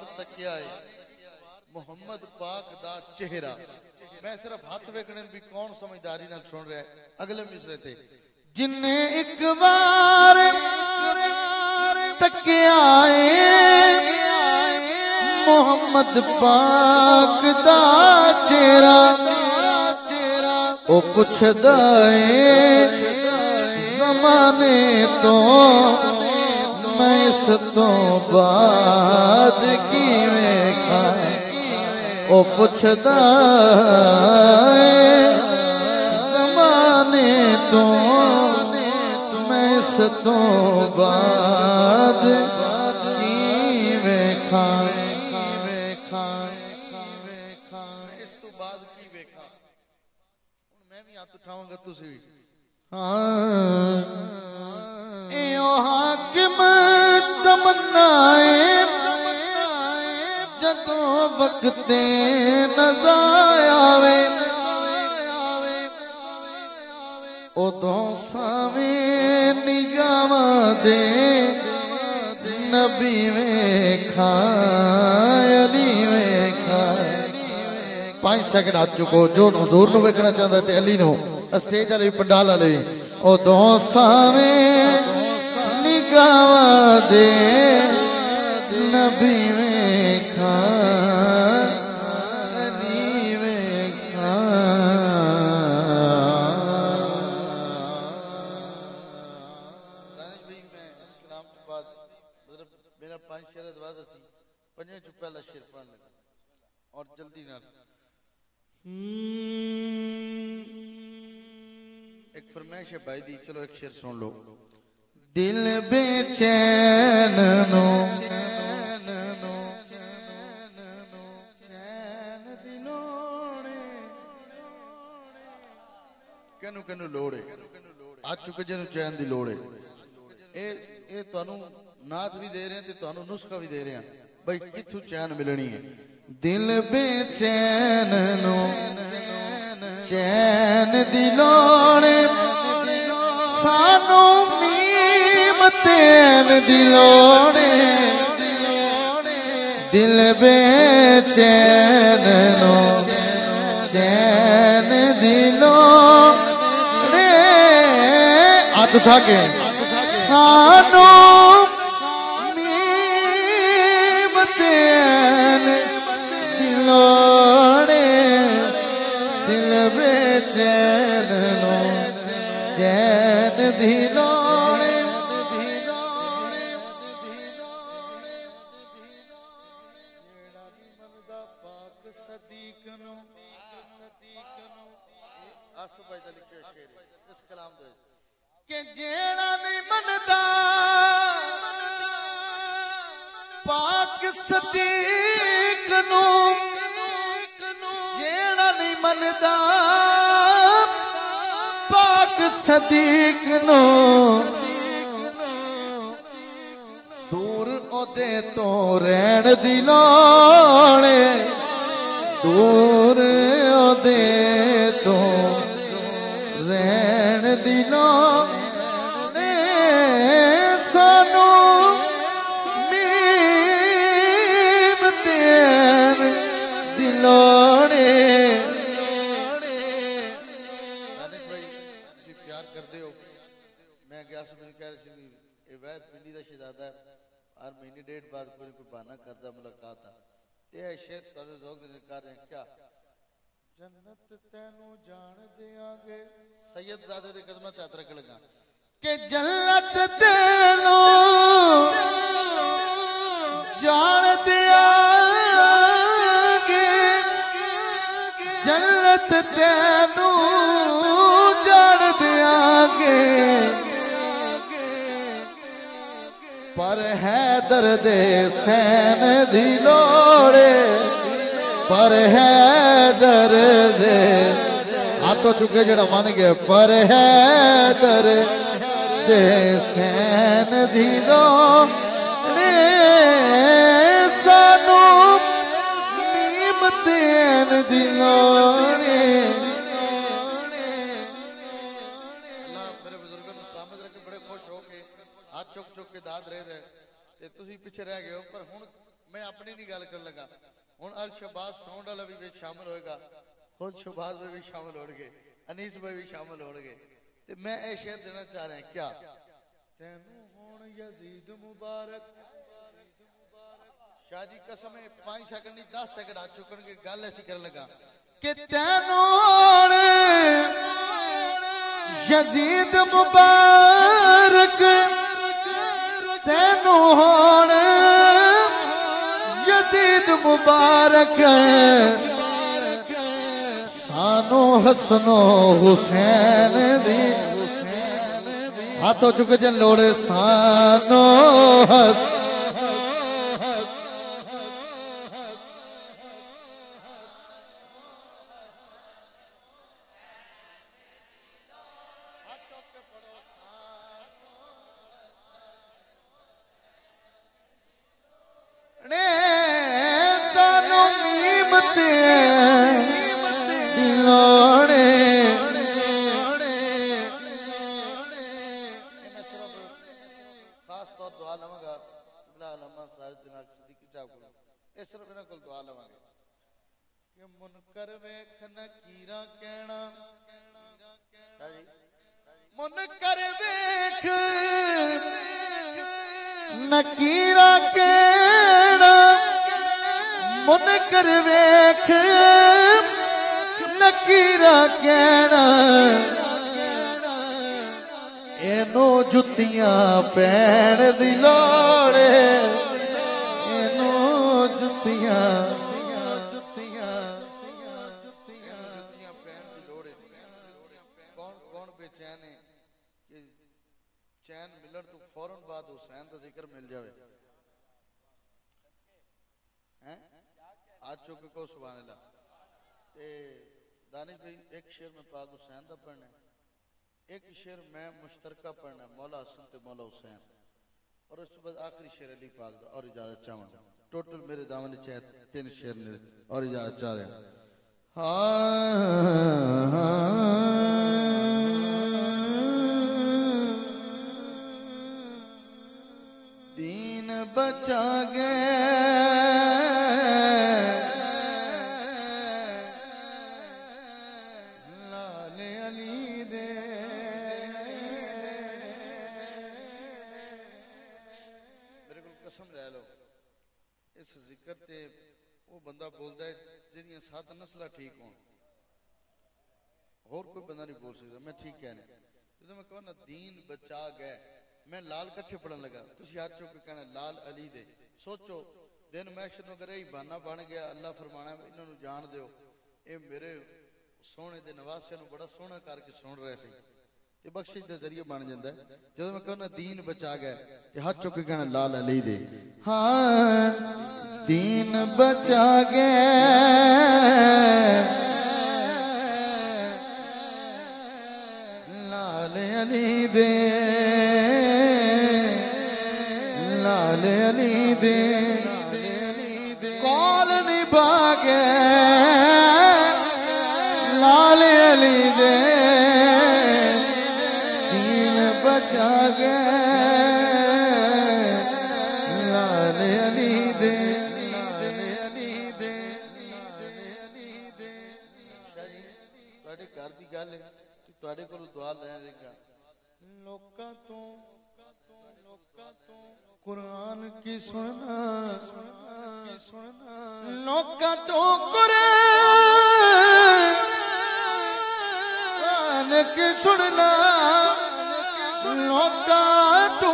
تکیا ہے محمد پاک دا چہرہ میں صرف ہاتھ ویکھنے بھی کون سمجھداری نہ چھوڑ رہا ہے اگلے مصرے تھے جن نے ایک بار تکیا ہے محمد پاک دا چہرہ او پوچھ دائے زمانے تو میں اس تو بعد کی ویکھا او پوچھ دائے زمانے تو میں اس تو بعد کی ویکھا اس تو بعد کی ویکھا میں بھی ہاتھ اٹھاؤں گا تسی بھی ایو حاکم تمنائے جدوں وقت نظر آوے ادوں ساویں نگاہ دے نبی ویکھا علی ویکھا 5 سیکنڈ ہاتھ چکو جو حضور نو ویکھنا چاہتا ہے علی نو اسٹیج والے پنڈال والے ادوں ساویں نگاہ دے نبی ویکھا علی ویکھا دانش بھائی میں اس کلام کے بعد میرا 5 شعر ادواد تھی 5 جو پہلا شعر پڑھنے لگا اور جلدی نہ ایک فرمائش ہے بھائی دی چلو ایک شعر سن لو دل بے چین نو کنو کنو لوڑے آج چکے جنو چین دی لوڑے اے تو انو نات بھی دے رہے ہیں تو انو نسخہ بھی دے رہے ہیں بھائی کتھو چین ملنی ہے دل بے چین نو چین دی لوڑے سانو میم تین دی لوڑے دل بے چین نو چین دی لوڑے ہاتھ اٹھا کے سانو میم تین دی لوڑے دل بے چین نو چین دی لوڑے کہ جیڑا نہیں مندا پاک صدیق نو جیڑا نہیں مندا پاک صدیق نو دور اودے تو رہن دی لوڑے دور اودے تو رہن دی لوڑے سانو میم تین دی لوڑے ہر مہینے 1.5 بعد کوئی بہانہ کرتا ملاقات یہ شیخ سارے ذوق دے کر رہے ہیں کیا جنت تینو جان دیا گے سید زادے دے قدمہ تحت رکھ لگا کہ جنت تینو جان دیا گے جنت تینو جان دیا گے پر حیدر دے سین دی لوڑے پر حیدر دے ہاتھوں چکے جڑا مان گئے پر حیدر دے سین دی لوڑے سانو میم تین دی لوڑے چک چک کے داد رہے تھے تسی پیچھے رہ گئے ہو پر ہن میں اپنی نہیں گل کر لگا ہن الشباز ساؤنڈ والا بھی شامل ہوئے گا خود شباز میں بھی شامل ہو گئے انیس میں بھی شامل ہو گئے تے میں اے شعر دینا چاہ رہا ہیں کیا تینوں ہون یزید مبارک شاہ جی قسم ہے 5 سیکنڈ نہیں 10 سیکنڈ آ چکن کے گل ایسی کرنے لگا کہ تینوں ہون یزید مبارک تینوں ہون یزید مبارک سانو حسن و حسین دی ہاتھوں چکے جن لوڑے سانو حسن منکر ویکھ نکیراں کہنا منکر ویکھ نکیراں کہنا منکر ویکھ نکیراں کہنا اینو جتیاں پین دی لوڑ اینو جتیاں چین ملن تو فوراں بعد حسین کا ذکر مل جاوے آج چکے کو سبحان اللہ دانش بھائی ایک شعر میں پاک حسین دا پڑھنا ہے ایک شعر میں مشترکہ پڑھنا ہے مولا حسن تے مولا حسین اور اس بعد آخری شعر علی پاک دا اور اجازت چاہوں ٹوٹل میرے دامن چاہے 3 شعر نے اور اجازت چاہ رہے ہیں دین بچا گئے لال علی دے میرے کو قسم لے لو اس ذکر تے وہ بندہ بولتا ہے جنہیں 7 نسلہ ٹھیک ہوں اور کوئی بندہ نہیں بول سکتا میں ٹھیک کہنے جب میں کہوں نا دین بچا گئے میں لال کٹھے پڑھن لگا تسی ہاتھ چوکے کہنا لال علی دے سوچو دن محشر نو کرے ہی بہانہ بن گیا اللہ فرمانا ہے انہوں نے جان دیو اے میرے سونے دے نواسے نو بڑا سونا کر کے سن رہے سے یہ بخشش دے ذریعے بن جاندہ ہے جب میں کہنا دین بچا گئے یہ ہاتھ چوکے کہنا لال علی دے ہاں دین بچا گئے لال علی دے لال علی دے کون نبھا گئے لال علی دے دین بچا گئے لال علی دے تواڈے گھر دی گل ہے تواڈے کولوں دعا لے گا لوکاں تو قرآن کی سننا لوکاں تو قرآن کی سننا لوکاں تو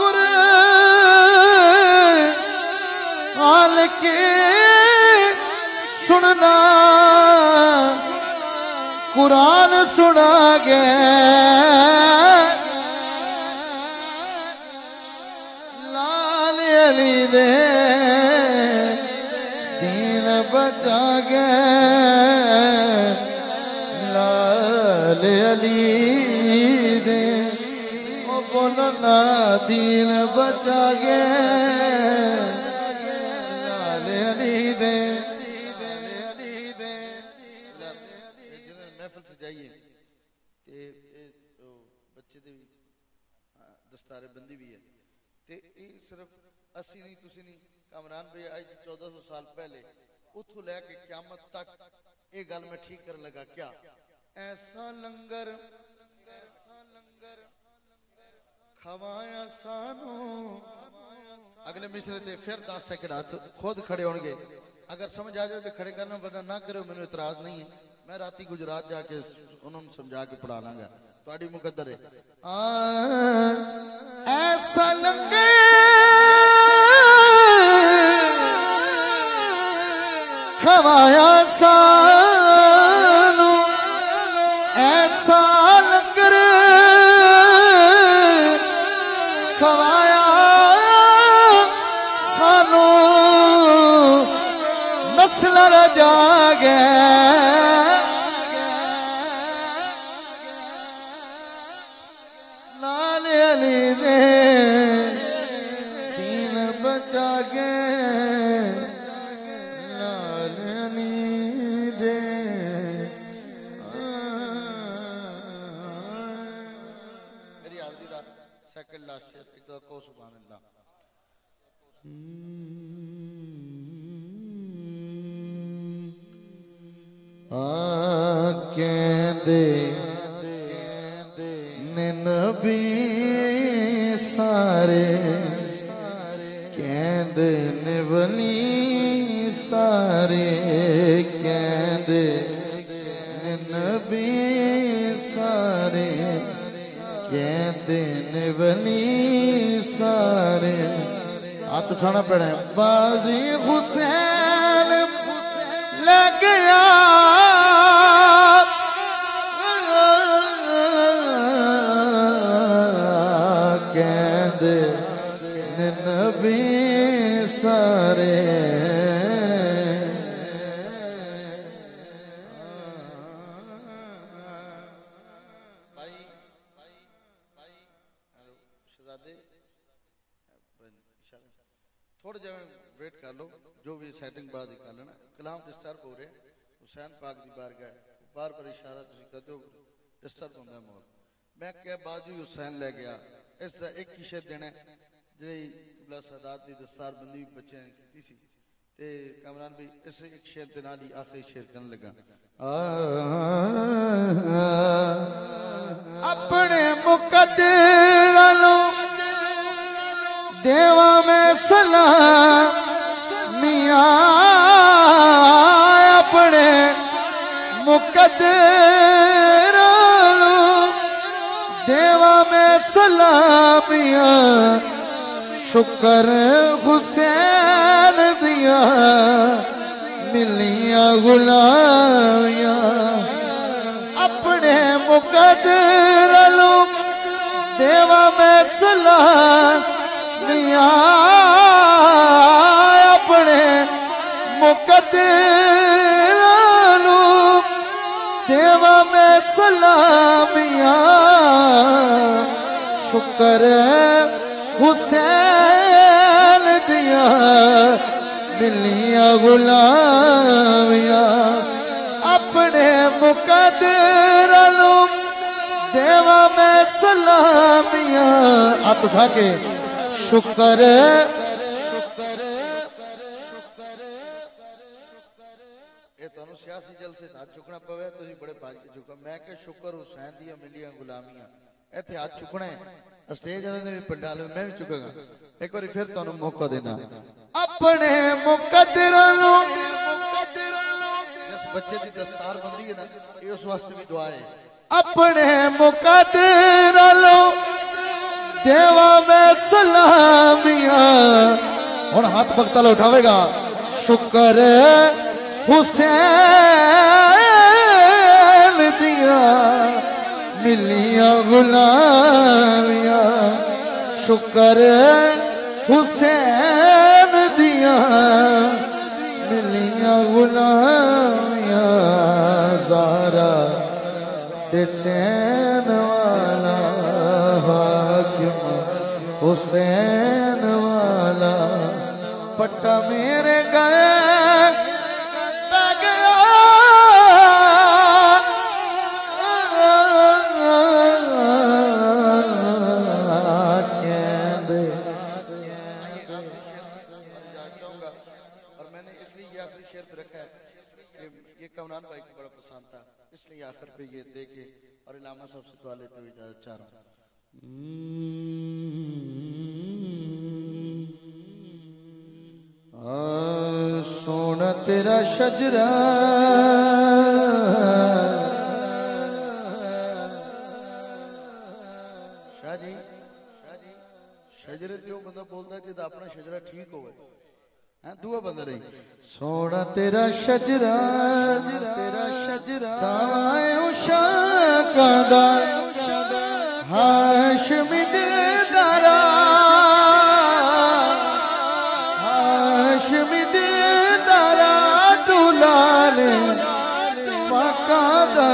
قرآن کی سننا قرآن سنا گئے لال علی دے دین بچا گئے لال علی دے او بولنا دین بچا گئے لال علی دے محفل سے جائیے کہ بچے دے دستار بندی بھی ہے تے صرف اسی نہیں تسی نہیں کامران بھی آئی 1400 سال پہلے اتھو لے کے قیامت تک ایک گل میں ٹھیک کر لگا کیا ایسا لنگر کھوایا سانو اگلے مصرے تے پھر 10 سیکنڈ خود کھڑے ہونگے اگر سمجھ آ جائے تو کھڑے کرنا ورنہ نہ کرو میں نے اعتراض نہیں ہے میں راتی گجرات جا کے انہوں نے سمجھا کے پڑھانا گا تو آڑی مقدر ہے ایسا لنگر کھوایا سانو ایسا لنگر کھوایا سانو نسل رجا گیا لال علی دے دین بچا گئے لال علی دے میری حاضری دا سیکنڈ لاسٹ شیئر ایک دفعہ کو سبحان اللہ کہندے نبی سارے کہندے ولی سارے کہندے نبی سارے کہندے ولی سارے ہاتھ اٹھانا پڑا ہے بازی حسین لگ گیا نبی سارے شہزادے تھوڑے جائے ویٹ کر لو جو بھی سیٹنگ بعد ہی کر لینا کلام ڈسٹرب ہو رہے حسین پاک دی بارگاہ بار بار اشارہ تسی کر دو ڈسٹرب ہوندہ ہے مول میں کہا بازو حسین لے گیا اس سے ایک کی شہد دینا ہے جنہی قبلہ سادات دی دستار بندی بچے ہیں کتی سی تے کامران بھی اس سے ایک شہد دینا لی آخری شہد کرنے لگا اپنے مقدر لو دیوا میں سلام میاں اپنے مقدر لو دیوا میں سلامیاں شکر حسین دیا ملیاں غلامیاں اپنے مقدر لو دیوا میں سلامیاں اپنے مقدر لو دیوا میں سلامیاں شکر حسین دیا ملیاں غلامیاں اپنے مقدر لو دیوا میں سلامیاں آپ اٹھا کے شکر اے تو انہوں سیاسی جل سے ہاتھ چکنا پوے تو ہی بڑے بھائی کے چکا میں کہ شکر حسین دیا ملیاں غلامیاں اے تھے ہاتھ چکنا ہے اسٹیج نے بھی پنڈال میں بھی چکا گا ایک بار پھر تو انہوں موقع دینا اپنے مقدر لو جس بچے دی دستار بندی ہے نا یہ اس واسطے بھی دعا ہے اپنے مقدر لو دیوا میں سلامیاں اور ہاتھ بختہ اٹھاوے گا شکر حسین دیا ملیاں غلامیاں شکر حسین دیا ملیاں غلامیاں زہرا دے چین والا حاکم حسین والا پٹا میرے گئے پہ گیا میں نے اس لیے یہ آخری شعر پہ رکھا ہے کہ یہ کامران بھائی کو بڑا پسند تھا، اس لیے آخر پہ یہ دے کے اور علامہ صاحب سے دعا لیتے ہوئے اجازت چاہ رہا ہوں۔ سونا تیرا شجرہ شاہ جی شجرے دیو بندہ بولتا ہے جدہ اپنا شجرہ ٹھیک ہوئے دعا بندہ رہی سونا تیرا شجرہ دائیں اشاکہ دا ہاشمی دل دارا ہاشمی دل دارا دولانے پاکہ دا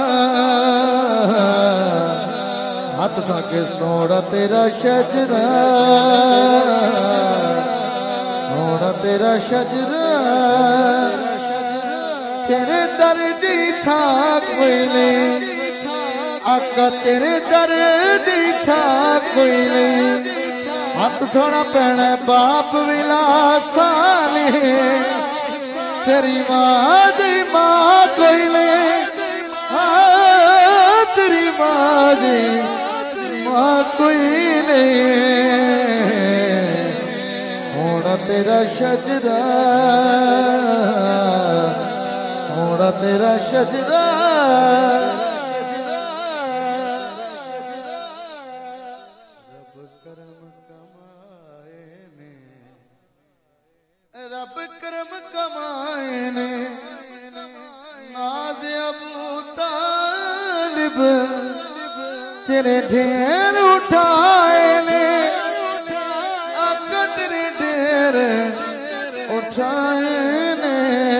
ہاتھ اٹھا کے سونا تیرا شجرہ سونا تیرا شجرہ تیرے در دی تھا کوئی نہیں آقا تیرے در دی تھا کوئی نہیں ہاتھ اٹھانا پہنا باپ ولا سانے تیری ماں دی ماں کوئی نہیں تیری ماں دی ماں کوئی نہیں سونا تیرا شجرہ سونا تیرا شجرہ رب کرم کمائے نے ناز ابو طالب تیرے ڈھیر اٹھائے نے آقا تیرے ڈھیر اٹھائے نے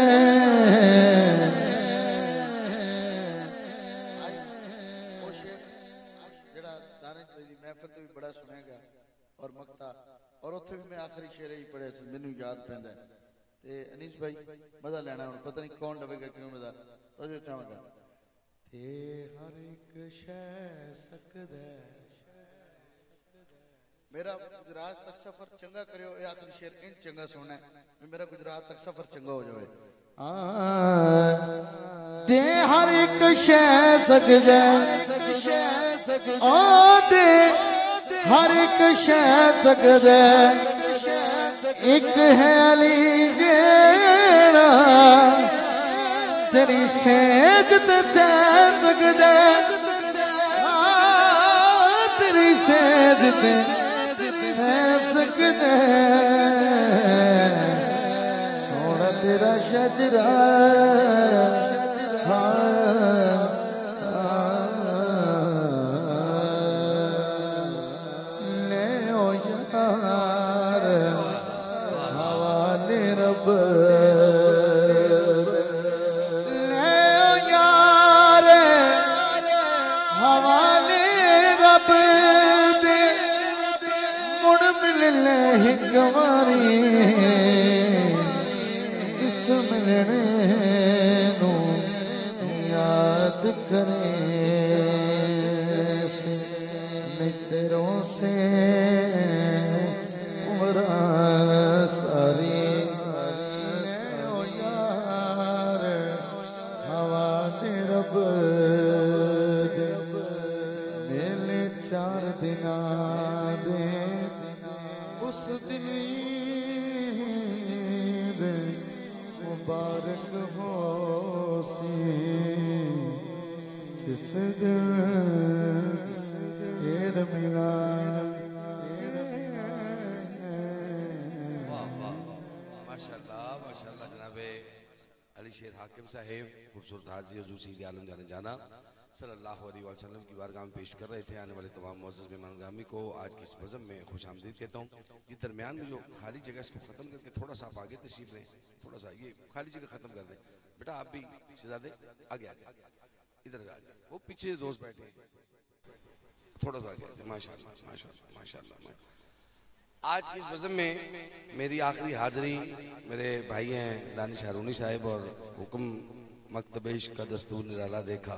جڑا دانے دی محفل تو بھی بڑا سنے گا اور مقطع اور اتھے بھی میں آخری شعر ہی پڑھے سے میں نے یاد پہندا ہے تے انیس بھائی مزہ لینا ہے پتہ نہیں کون لوے گا کیوں مزہ تو جو چاہوں گا تے ہر ایک شے سکد ہے میرا گجرات تک سفر چنگا کریو اے آخری شعر ان چنگا سونا ہے میرا گجرات تک سفر چنگا ہو جائے تے ہر ایک شے سکد ہے او تے ہر ایک شے سکد ہے ایک ہے علی جیڑا تیری سیج تے سہ سکد ہے تیری سیج تے سہ سکد ہے سونا تیرا شجرہ اس ملنے نو یاد کرے سے نتروں سے عمرہ ساری لے او یار حوالے رب دے میلے 4 دن دے اس دن مبارک ہو سی جس دن دیر ملا ماشاءاللہ جناب علی شیر حاکم صاحب خوبصورت حاضری حضور سید عالم جانے جانا صلی اللہ علیہ وسلم کی بارگاہ میں پیش کر رہے تھے آنے والے تمام معزز مہمان گرامی کو آج کی اس بزم میں خوش آمدید کہتا ہوں یہ درمیان میں جو خالی جگہ اس کو ختم کر کے تھوڑا سا آپ آگے تشریف لیں تھوڑا سا یہ خالی جگہ ختم کر دیں بیٹا آپ بھی شہزادے آگے آگے ادھر جا جائیں وہ پیچھے دوست بیٹھے تھوڑا سا آگے ماشاءاللہ ماشاءاللہ ماشاءاللہ آج کی اس بزم میں میری آخری حاضری میرے بھائی ہیں دانش ہارونی صاحب اور حکم مکتب عشق کا دستور نرالا دیکھا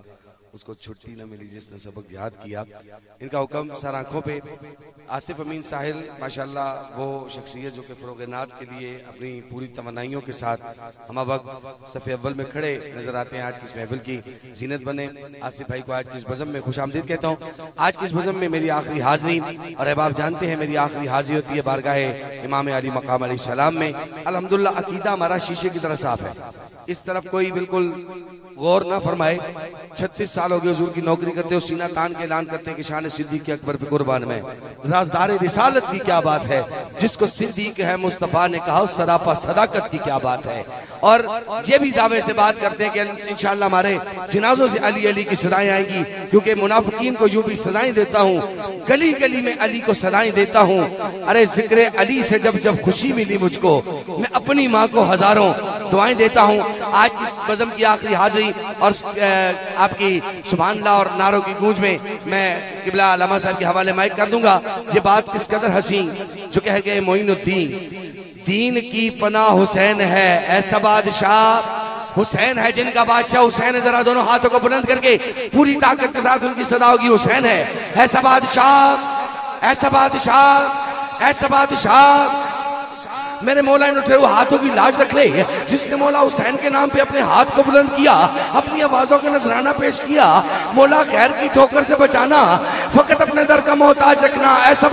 اس کو چھٹی نہ ملی جس نے سبق یاد کیا. ان کا حکم سر آنکھوں پہ. آصف امین ساحل ماشاءاللہ وہ شخصیت جو کہ فروغ نعت کے لیے اپنی پوری توانائیوں کے ساتھ ہم وقت صف اول میں کھڑے نظر آتے ہیں. آج کی اس محفل کی زینت بنے. آصف بھائی کو آج کی اس بزم میں خوش آمدید کہتا ہوں. آج کی اس بزم میں میری آخری حاضری، اور احباب جانتے ہیں میری آخری حاضری ہوتی ہے بارگاہ امام علی مقام علیہ السلام میں. الحمدللہ عقیدہ ہمارا شیشے کی طرح صاف ہے. اس طرف کوئی بالکل غور نہ فرمائے. 36 سال ہو گئے حضور کی نوکری کرتے ہو، سینہ تان کے اعلان کرتے ہیں کہ شان صدیق اکبر پہ قربان میں. رازدار رسالت کی کیا بات ہے، جس کو صدیق ہے مصطفیٰ نے کہا سراپا صداقت کی کیا بات ہے. اور یہ بھی دعوے سے بات کرتے ہیں کہ انشاءاللہ ہمارے جنازوں سے علی علی کی صدائیں آئیں گی، کیونکہ منافقین کو یوں بھی سزائیں دیتا ہوں، گلی گلی میں علی کو صدائیں دیتا ہوں. ارے ذکر علی سے جب جب خوشی ملی مجھ کو، میں اپنی ماں کو ہزاروں دعائیں دیتا ہوں. آج اس بزم کی آخری حاضری اور آپ کی سبحان اللہ اور نعروں کی گونج میں قبلہ علامہ صاحب کے حوالے مائک کر دوں گا. یہ بات کس قدر حسین جو کہہ گئے معین الدین، دین کی پناہ حسین ہے ایسا بادشاہ، حسین ہے جن کا بادشاہ حسین ہے. ذرا دونوں ہاتھوں کو بلند کر کے پوری طاقت کے ساتھ ان کی صدا ہوگی حسین ہے ایسا بادشاہ، ایسا بادشاہ، ایسا بادشاہ. میرے مولا نے اٹھے ہوئے ہاتھوں کی لاج رکھ لے. جس نے مولا حسین کے نام پہ اپنے ہاتھ کو بلند کیا، اپنی آوازوں کا نذرانہ پیش کیا. مولا غیر کی ٹھوکر سے بچانا، فقط اپنے در کا محتاج رکھنا. ایسا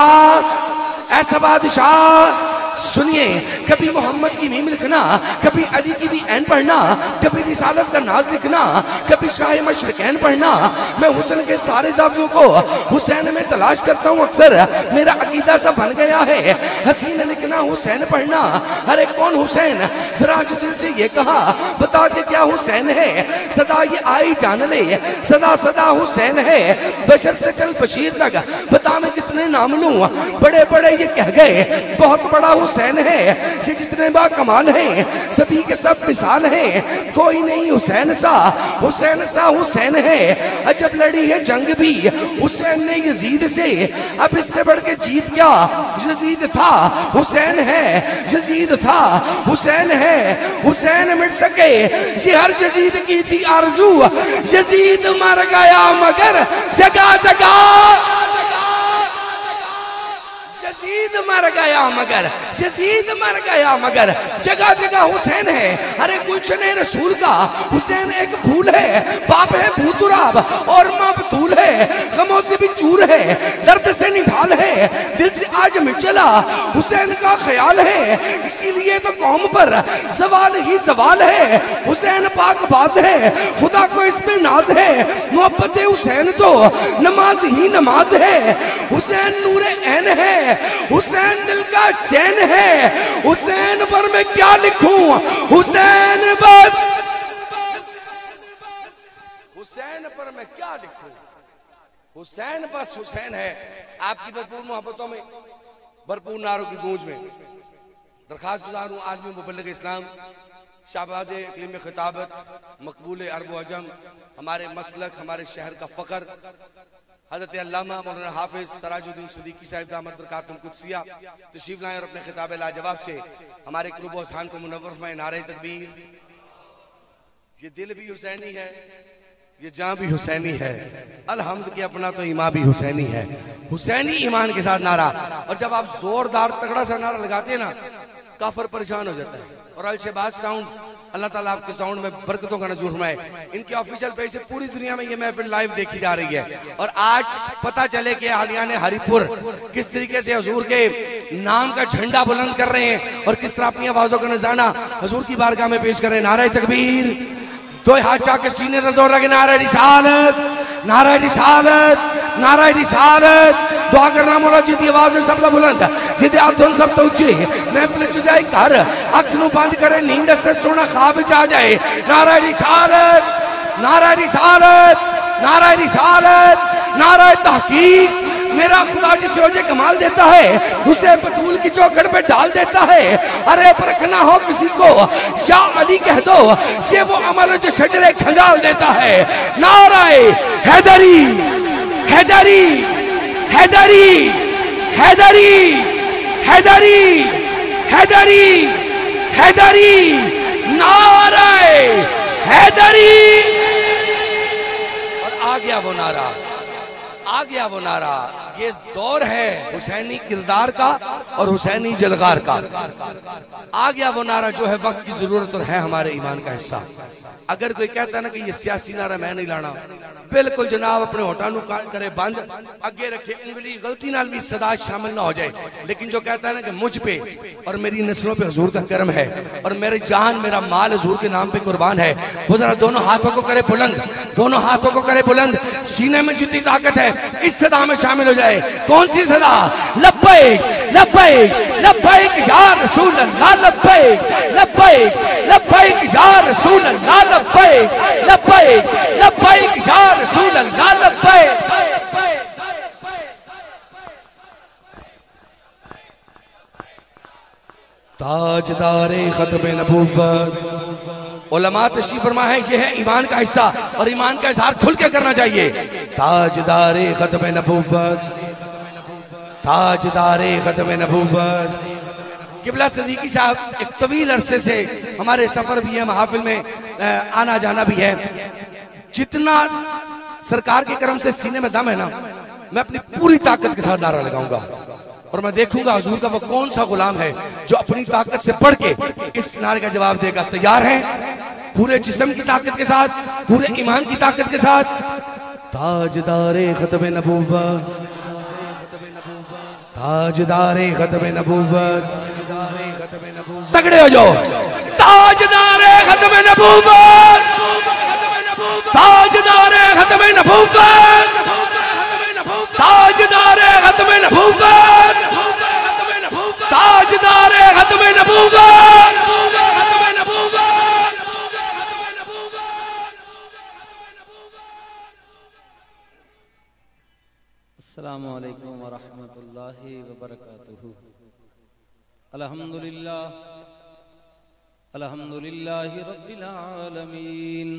بادشاہ، ایسا بادشاہ. سنیے، کبھی محمد کی میم لکھنا، کبھی علی کی بھی عین پڑھنا، کبھی رسالت کا ناز لکھنا، کبھی شاہ مشرقین پڑھنا. میں حسن کے سارے زاویوں کو حسین میں تلاش کرتا ہوں. اکثر میرا عقیدہ سا بن گیا ہے حسین لکھنا حسین پڑھنا. ارے کون حسین؟ ذرا جو دل سے یہ کہا بتا کہ کیا حسین ہے. صدا یہ آئی جان لے، صدا صدا حسین ہے. بشر سے چل بشیر تک بتا میں کتنے نام لوں. بڑے بڑے یہ کہہ گئے بہت بڑا حسین ہے. یہ جتنے با کمال ہیں سبھی کے سب مثال ہیں. کوئی نہیں حسین سا، حسین سا حسین ہے. جب لڑی ہے جنگ بھی حسین نے یزید سے، اب اس سے بڑھ کے جیت کیا. یزید تھا حسین ہے، یزید تھا حسین ہے. حسین مٹ سکے یہ ہر یزید کی تھی آرزو. یزید مر گیا مگر جگہ جگہ، یزید مر گیا مگر، یزید مر گیا مگر جگہ جگہ حسین ہے. ارے گلشن رسول کا حسین ایک پھول ہے. باپ ہے بھوتراب اور ماں بطول ہے. غموں سے بھی چور ہے، درد سے نڈھال ہے. دل سے آج مٹ چلا حسین کا خیال ہے. اسی لیے تو قوم پر زوال ہی زوال ہے. حسین پاک باز ہے، خدا کو اس پہ ناز ہے. محبت حسین تو نماز ہی نماز ہے. حسین نور عین ہے، حسین دل کا چین ہے. حسین پر میں کیا لکھوں، حسین بس، حسین پر میں کیا لکھوں. حسین بس حسین ہے. آپ کی بھرپور محبتوں میں، بھرپور نعروں کی گونج میں درخواست گزار ہوں عالمی مبلغ اسلام، شہباز اقلیم خطابت، مقبول عرب و عجم، ہمارے مسلک، ہمارے شہر کا فخر، حضرت علامہ مولانا حافظ سراج الدین صدیقی صاحب دامت برکاتہم القدسیہ تشریف لائیں اور اپنے خطاب لاجواب سے ہمارے قلوب و اذہان کو منور فرمائیں. نعرہ تکبیر. یہ دل بھی حسینی ہے، یہ جان بھی حسینی ہے. الحمد کہ اپنا تو ایمان بھی حسینی ہے. حسینی ایمان کے ساتھ نعرہ. اور جب آپ زوردار تگڑا سا نعرہ لگاتے ہیں نا، کافر پریشان ہو جاتا ہے. اور الشباز ساؤنڈ، اللہ تعالیٰ آپ کے ساؤنڈ میں برکتوں کا نزول فرمائے. ان کے آفیشل پیج سے پوری دنیا میں یہ محفل لائیو دیکھی جا رہی ہے. اور آج پتہ چلے کہ اہلیان ہری پور کس طریقے سے حضور کے نام کا جھنڈا بلند کر رہے ہیں اور کس طرح اپنی آوازوں کا نذرانہ حضور کی بارگاہ میں پیش کر رہے ہیں. نعرہ تکبیر. دو ہاتھ چاہ کے سینے رزور رکھے. نعرہ رسالت، نعرہ رسالت، نعرہ رسالت. دعا کرنا مولا جیدی آوازیں سب لا بلند، جیدی آتھن سب تو اچھے محفل چ جائے کر اکھنو بند کرے نیند استے سونا خواب چاہ جائے. نعرہ رسالت، نعرہ رسالت، نعرہ رسالت، نعرہ تحقیق. میرا خدا جسے وجہ کمال دیتا ہے اسے بطول کی چوکر پہ ڈال دیتا ہے. ارے پرکھنا ہو کسی کو یا علی کہہ دو، یہ وہ عمل جو شجرے کھنگال دیتا ہے. نعرہ حیدری، حیدری، حیدری، حیدری، حیدری، حیدری، حیدری. نعرہ حیدری. گیا وہ نعرہ، آ گیا وہ نعرہ. یہ دور ہے حسینی کردار کا اور حسینی جلغار کا. آ گیا وہ نعرہ جو ہے وقت کی ضرورت اور ہے ہمارے ایمان کا حصہ. اگر کوئی کہتا ہے نا کہ یہ سیاسی نعرہ میں نہیں لانا، بالکل جناب اپنے ہوٹانوں کرے بند، اگے رکھے انگلی، غلطی نال بھی صدا شامل نہ ہو جائے. لیکن جو کہتا ہے نا کہ مجھ پہ اور میری نسلوں پہ حضور کا کرم ہے اور میری جان میرا مال حضور کے نام پہ قربان ہے، وہ ذرا دونوں ہاتھوں کو کرے بلند، دونوں ہاتھوں کو کرے بلند. سینے میں جتنی طاقت ہے اس صدا میں شامل ہو جائے. کون سی صدا؟ لبیک لبیک لبیک یا رسول اللہ، لبیک لبیک لبیک یا رسول اللہ، لبیک لبیک لبیک یا رسول اللہ، لبیک. تاجدار ختم نبوت. علماء تشریف فرما ہے یہ ہے ایمان کا حصہ اور ایمان کا اظہار کھل کے کرنا چاہیے. تاجدار ختم نبوت، تاجدار ختم نبوت. قبلہ صدیقی صاحب ایک طویل عرصے سے ہمارے سفر بھی ہے، محافل میں آنا جانا بھی ہے. جتنا سرکار کے کرم سے سینے میں دم ہے نا، میں اپنی پوری طاقت کے ساتھ نعرہ لگاؤں گا اور میں دیکھوں گا حضور کا وہ کون سا غلام ہے جو اپنی طاقت سے بڑھ کے اس نعرے کا جواب دے گا. تیار ہیں؟ پورے جسم کی طاقت کے ساتھ، پورے ایمان کی طاقت کے ساتھ. تاجدار ختم نبوت، تاجدار ختم نبوت. تگڑے ہو جاؤ. تاجدار ختم نبوت، تاجدار ختم نبوت، تاجدار ختم نبوت، تاجدار ختم نبوت. السلام علیکم ورحمۃ اللہ وبرکاتہ. الحمدللہ الحمدللہ رب العالمین.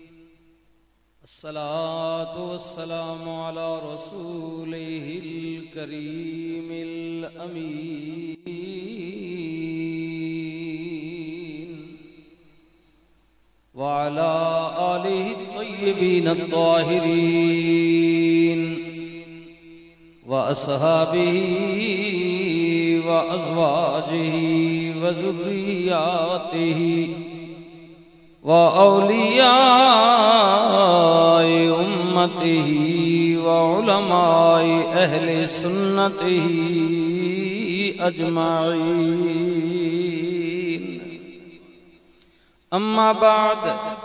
الصلاة والسلام على رسوله الكريم الأمين وعلى آله الطيبين الطاهرين وأصحابه وأزواجه وذرياته وأولياء أمته وعلماء أهل سنته أجمعين. أما بعد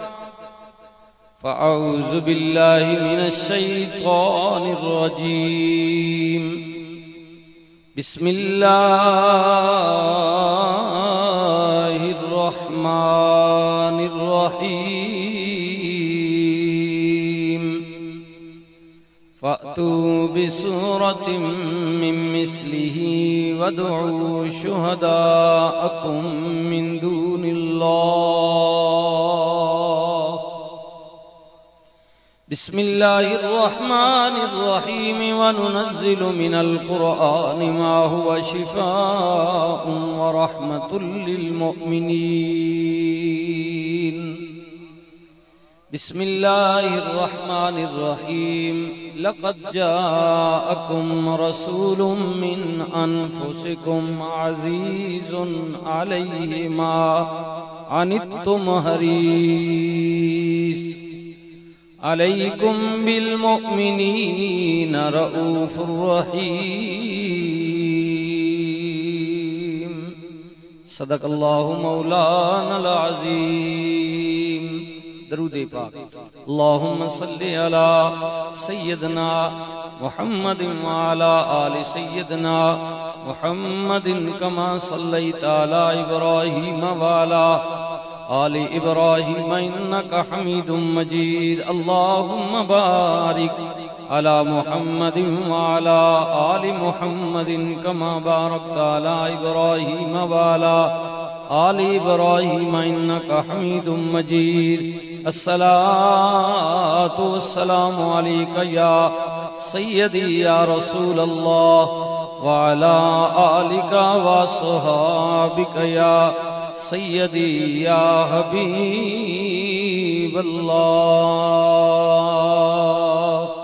فأعوذ بالله من الشيطان الرجيم. بسم الله الرحمن الرحيم. فأتوا بسورة من مثله وادعوا شهداءكم من دون الله. بسم الله الرحمن الرحيم. وننزل من القرآن ما هو شفاء ورحمة للمؤمنين. بسم الله الرحمن الرحيم. لقد جاءكم رسول من أنفسكم عزيز عليه ما عنتم حريص عليكم بالمؤمنين رؤوف رحيم. صدق الله مولانا العظيم. درود پاک. اللهم صل على سيدنا محمد وعلى آل سيدنا محمد كما صليت على إبراهيم وعلى آل إبراهيم إنك حميد مجيد. اللهم بارك على محمد وعلى آل محمد كما باركت على إبراهيم وعلى آل إبراهيم إنك حميد مجيد. الصلاة والسلام عليك يا سيدي يا رسول الله وعلى آلك وصحابك يا سيدي يا حبيب الله.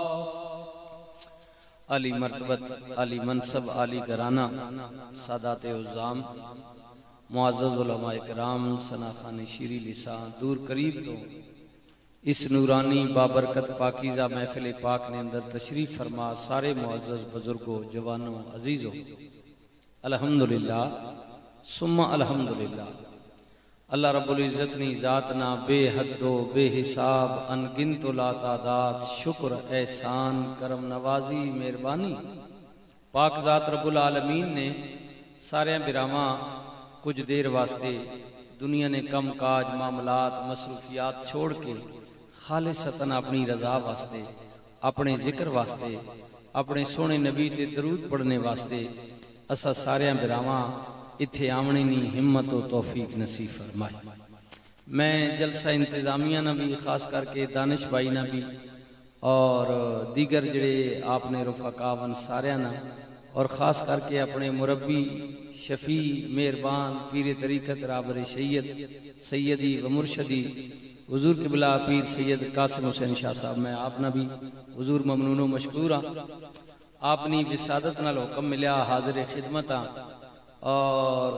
علی مرتبت، علی منصب، علی گرانہ، سادات عظام، معزز علماء کرام، سناخان شیری لسان، دور قریب تو اس نورانی بابرکت پاکیزہ محفل پاک نے اندر تشریف فرما سارے معزز بزرگوں، جوانوں، عزیزوں، الحمدللہ ثم الحمدللہ۔ اللہ رب العزت نی ذاتنا بے حد و بے حساب انگنت و لا تعداد شکر احسان کرم نوازی مہربانی پاک ذات رب العالمین نے سارے براواں کچھ دیر واسطے دنیا نے کم کاج معاملات مصروفیات چھوڑ کے خالصتاً اپنی رضا واسطے، اپنے ذکر واسطے، اپنے سونے نبی تے درود پڑھنے واسطے اسا سارے براواں اتھے آمنے نی ہمت و توفیق نصیب فرمائی۔ میں جلسہ انتظامیہ نہ بھی خاص کر کے دانش بھائی نہ بھی اور دیگر جڑے آپ نے رفقا ون سارے نہ اور خاص کر کے اپنے مربی شفیع مہربان پیر طریقت رابر سیدی و مرشدی حضور قبلہ پیر سید قاسم حسین شاہ صاحب، میں آپ نہ بھی حضور ممنون و مشکورہ آپ نے وسادت نال حکم ملیا حاضر خدمتاں اور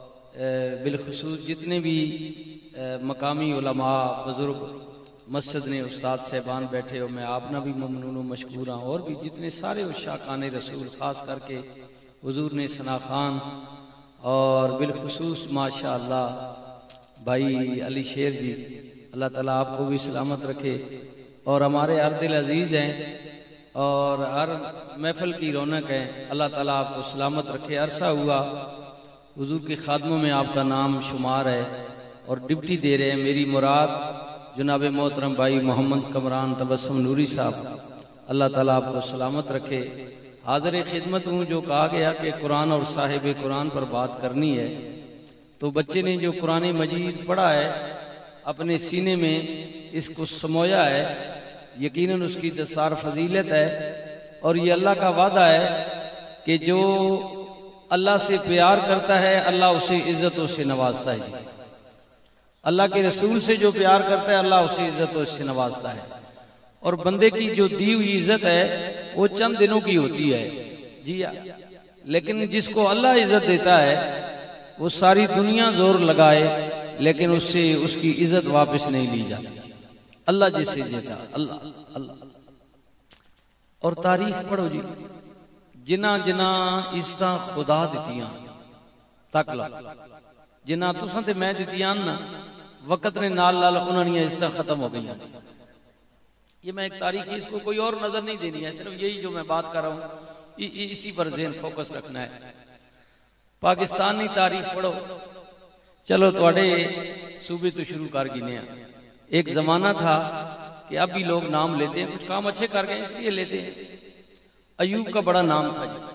بالخصوص جتنے بھی مقامی علماء بزرگ مسجد نے استاد صاحبان بیٹھے ہو، میں آپ نہ بھی ممنون و مشکور ہوں، اور بھی جتنے سارے عشاقان رسول خاص کر کے حضور نے ثنا خان اور بالخصوص ماشاءاللہ بھائی علی شیر جی، اللہ تعالیٰ آپ کو بھی سلامت رکھے اور ہمارے ہر دل عزیز ہیں اور ہر محفل کی رونق ہے، اللہ تعالیٰ آپ کو سلامت رکھے۔ عرصہ ہوا حضور کے خادموں میں آپ کا نام شمار ہے اور ڈپٹی دے رہے ہیں، میری مراد جناب محترم بھائی محمد کمران تبسم نوری صاحب، اللہ تعالیٰ آپ کو سلامت رکھے۔ حاضر خدمت ہوں، جو کہا گیا کہ قرآن اور صاحب قرآن پر بات کرنی ہے، تو بچے نے جو قرآن مجید پڑھا ہے اپنے سینے میں اس کو سمویا ہے، یقیناً اس کی دستار فضیلت ہے اور یہ اللہ کا وعدہ ہے کہ جو اللہ سے پیار کرتا ہے اللہ اسے عزتوں سے نوازتا ہے۔ اللہ کے رسول سے جو پیار کرتا ہے اللہ اسے عزتوں سے نوازتا ہے، اور بندے کی جو دی ہوئی عزت ہے وہ چند دنوں کی ہوتی ہے جی، لیکن جس کو اللہ عزت دیتا ہے وہ ساری دنیا زور لگائے لیکن اس سے اس کی عزت واپس نہیں لی جاتی۔ اللہ جس سے دیتا اللہ اللہ۔ اور تاریخ پڑھو جی، جنہ جنہ عزتاں خدا دتیاں تک لا، جنہ تساں تے میں دتیاں نا وقت نے نال نال انہاں دی عزتاں ختم ہو گئی۔ یہ میں ایک تاریخ، اس کو کوئی اور نظر نہیں دینی ہے، صرف یہی جو میں بات کر رہا ہوں اسی پر ذہن فوکس رکھنا ہے۔ پاکستانی تاریخ پڑھو، چلو تواڈے صوبے تو شروع کر گئے ہیں۔ ایک زمانہ تھا کہ اب بھی لوگ نام لیتے ہیں، کچھ کام اچھے کر گئے اس لیے لیتے ہیں۔ ایوب کا بڑا نام تھا جی،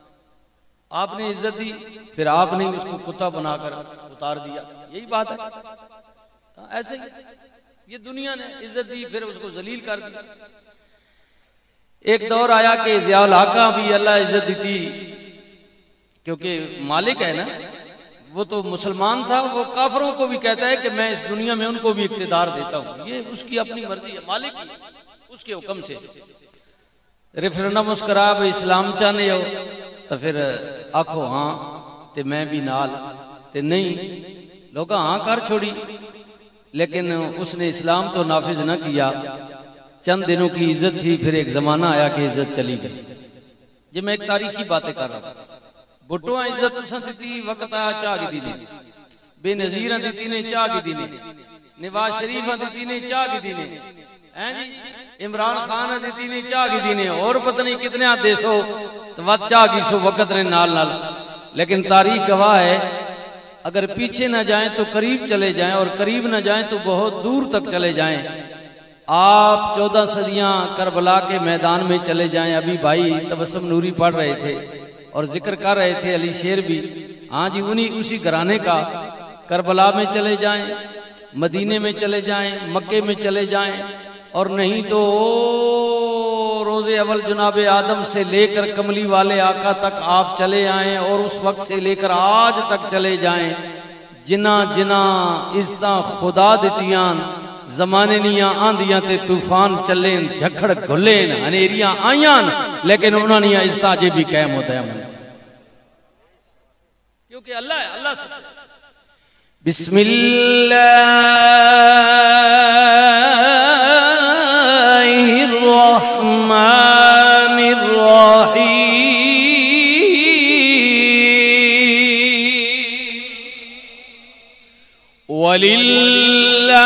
آپ نے عزت دی، پھر آپ نے اس کو کتا بنا کر اتار دیا، یہی بات ہے۔ ایسے ہی یہ دنیا نے عزت دی پھر اس کو ذلیل کر دیا۔ ایک دور آیا کہ ضیاء الحق بھی اللہ عزت دیتی، کیونکہ مالک ہے نا، وہ تو مسلمان تھا، وہ کافروں کو بھی کہتا ہے کہ میں اس دنیا میں ان کو بھی اقتدار دیتا ہوں، یہ اس کی اپنی مرضی ہے، مالک کی اس کے حکم سے۔ ریفرنڈم اس کرا بھی اسلام چاہنے ہو تو پھر آکھو ہاں تے میں بھی نال، تے نہیں لوگا ہاں کر چھوڑی، لیکن اس نے اسلام تو نافذ نہ کیا۔ چند دنوں کی عزت تھی، پھر ایک زمانہ آیا کہ عزت چلی گئی۔ یہ میں ایک تاریخی باتیں کر رہا ہوں۔ بھٹوہاں عزت تساں دیتی، وقت آیا چاہ گی دینے، بے نظیرہ دیتی نے چاہ گی دینے، نواز شریفہ دیتی نے چاہ گی دینے، عمران خان دیتی نے چاہ گی دینے، اور پتہ نہیں کتنے آدھے سو تو وقت چاہ گی سو وقت نے نال نال۔ لیکن تاریخ گواہ ہے اگر پیچھے نہ جائیں تو قریب چلے جائیں، اور قریب نہ جائیں تو بہت دور تک چلے جائیں۔ آپ 14 صدیاں کربلا کے میدان میں چلے جائیں، ابھی بھائی تبسم نوری پڑھ رہے تھے اور ذکر کر رہے تھے علی شیر بھی، ہاں جی اسی گھرانے کا۔ کربلا میں چلے جائیں، مدینے میں چلے جائیں، مکے میں چلے جائیں، اور نہیں تو روز اول جناب آدم سے لے کر کملی والے آقا تک آپ چلے آئیں، اور اس وقت سے لے کر آج تک چلے جائیں۔ جنہ جنہ عزتاں خدا دتیاں، زمانے نیاں آندیاں تے طوفان چلیں، جھکڑ گھلیں، انیریاں آئیاں، لیکن انہوں نے عزت جی بھی قائم ہوتا ہے کیونکہ اللہ ہے اللہ سے بسم اللہ الرحمن الرحیم وللہ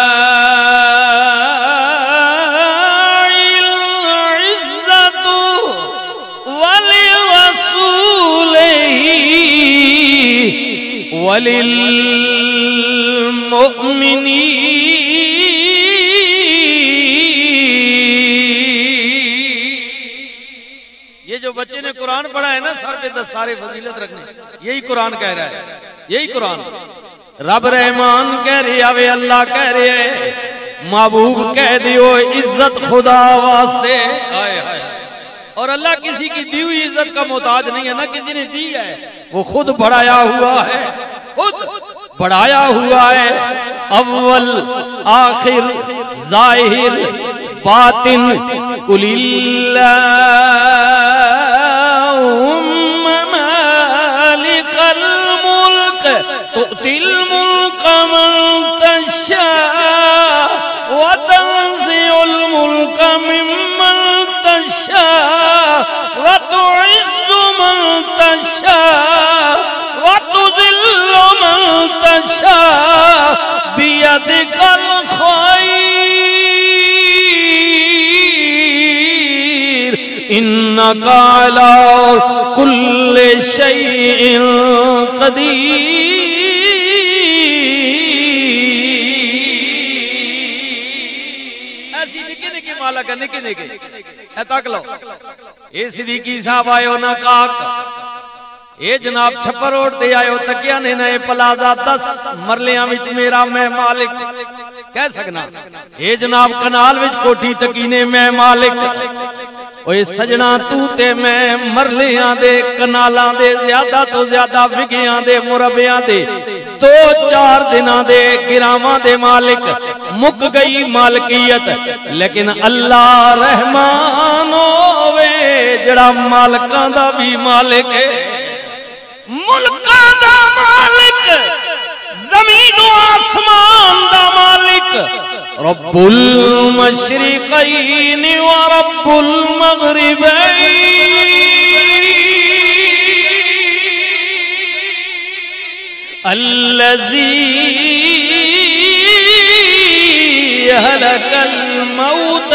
یہ جو بچے نے قرآن پڑھا ہے نا سر پہ دستار فضیلت رکھنے یہی قرآن کہہ رہا ہے یہی قرآن رب رحمان کہہ رہی ہے اللہ کہہ رہے ہے محبوب کہہ دیو عزت خدا واسطے اور اللہ کسی کی دی ہوئی عزت کا محتاج نہیں ہے نہ کسی نے دی ہے وہ خود بڑھایا ہوا ہے خود بڑھایا ہوا ہے اول آخر ظاہر باطن قل اللہم مالک الملک تؤتی الملک من تشاء وتنزع الملک ممن تشاء وتعز من تشاء وتذل من تشاء بيدك الخير إنك على كل شيء قدير ایسی نکے نکے مالا کا نکے نکے تک لو اے صدیقی صاحب آئے ہو نا کاک اے جناب چھپر اوڑتے آئے ہو تکیا نے نئے پلازا 10 مرلیاں وچ میرا میں مالک کہہ سکنا اے جناب کنال وچ کوٹھی تکینے میں مالک اوے سجنا تو تے میں مرلیاں دے کنالاں دے زیادہ تو زیادہ وگیاں دے مربیاں دے 2-4 دناں دے گراماں دے مالک مک گئی مالکیت لیکن اللہ رحمان ہووے جڑا مالکاں دا بھی مالک ہے ملکاں دا مالک زمین و آسمان دا مالک رب المشرقین و رب المغربین الذی ہلک الموت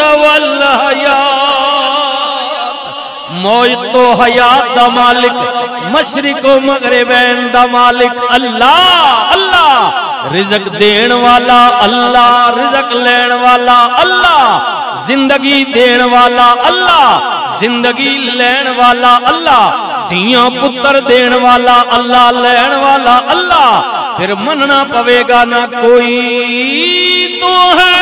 والحیات موت و حیات دا مالک مشرق و مغربین دا مالک اللہ اللہ رزق دین والا اللہ رزق لین والا اللہ زندگی دین والا اللہ زندگی لین والا اللہ دیاں پتر دین والا اللہ لین والا اللہ پھر مننا پوے گا نہ کوئی تو ہے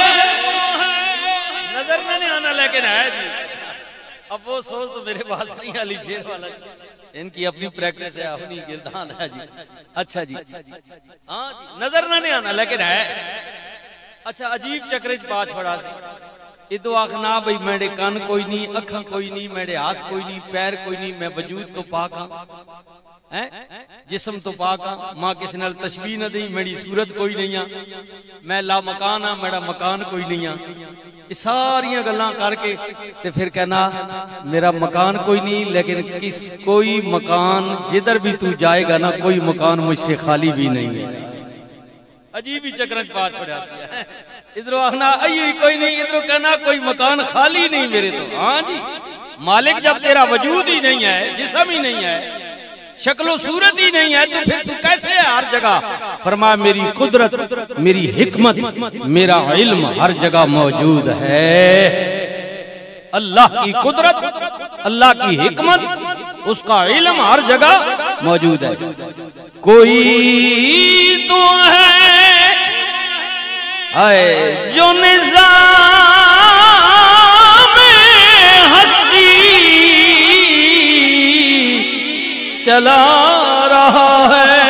نظر میں نہیں آنا لیکن ہے جی اب وہ سوچ تو میرے پاس نہیں علی شیر والا ان کی اپنی پریکٹس ہے اپنی گردان ہے جی اچھا جی ہاں جی نظر نہ آنا لیکن ہے اچھا عجیب چکرج پا چھوڑا سی ادو آخنا بھئی میرے کان کوئی نہیں اکھاں کوئی نہیں میرے ہاتھ کوئی نہیں پیر کوئی نہیں میں وجود تو پاک ہاں جسم تو پاک ہاں ماں کسی نال تشبیہ نہ دی میری صورت کوئی نہیں ہاں میں لا مکان ہاں میرا مکان کوئی نہیں ہاں ساریاں گلاں کر کے تے پھر کہنا میرا مکان کوئی نہیں لیکن کس کوئی مکان جدھر بھی تو جائے گا نا کوئی مکان مجھ سے خالی بھی نہیں ہے عجیب ہی چکرج پا چھوڑا ادھروں آخنا ایوی کوئی نہیں ادھروں کہنا کوئی مکان خالی نہیں میرے تو ہاں جی مالک جب تیرا وجود ہی نہیں ہے جسم ہی نہیں ہے شکل و صورت ہی نہیں ہے تو پھر تو کیسے ہے ہر جگہ فرمایا میری قدرت میری حکمت میرا علم ہر جگہ موجود ہے اللہ کی قدرت اللہ کی حکمت اس کا علم ہر جگہ موجود ہے کوئی تو ہے جو نظام ہستی چلا رہا ہے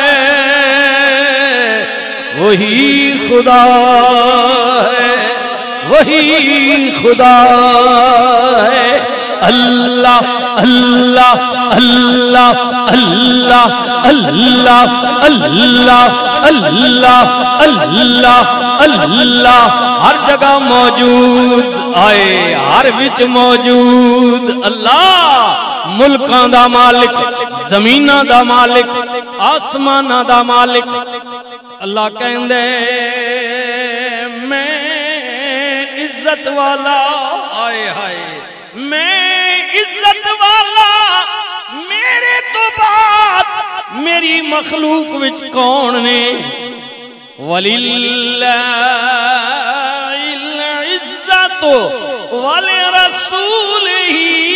وہی خدا ہے وہی خدا ہے اللہ اللہ اللہ اللہ اللہ اللہ اللہ اللہ اللہ ہر جگہ موجود آئے ہر وچ موجود اللہ ملکاں دا مالک زمیناں دا مالک آسماناں دا مالک اللہ کہندے میں عزت والا آئے ہائے میں عزت والا میرے تو بعد میری مخلوق وچ کون نے وَلِلَّهِ الْعِزَّةُ وَلِرَسُولِهِ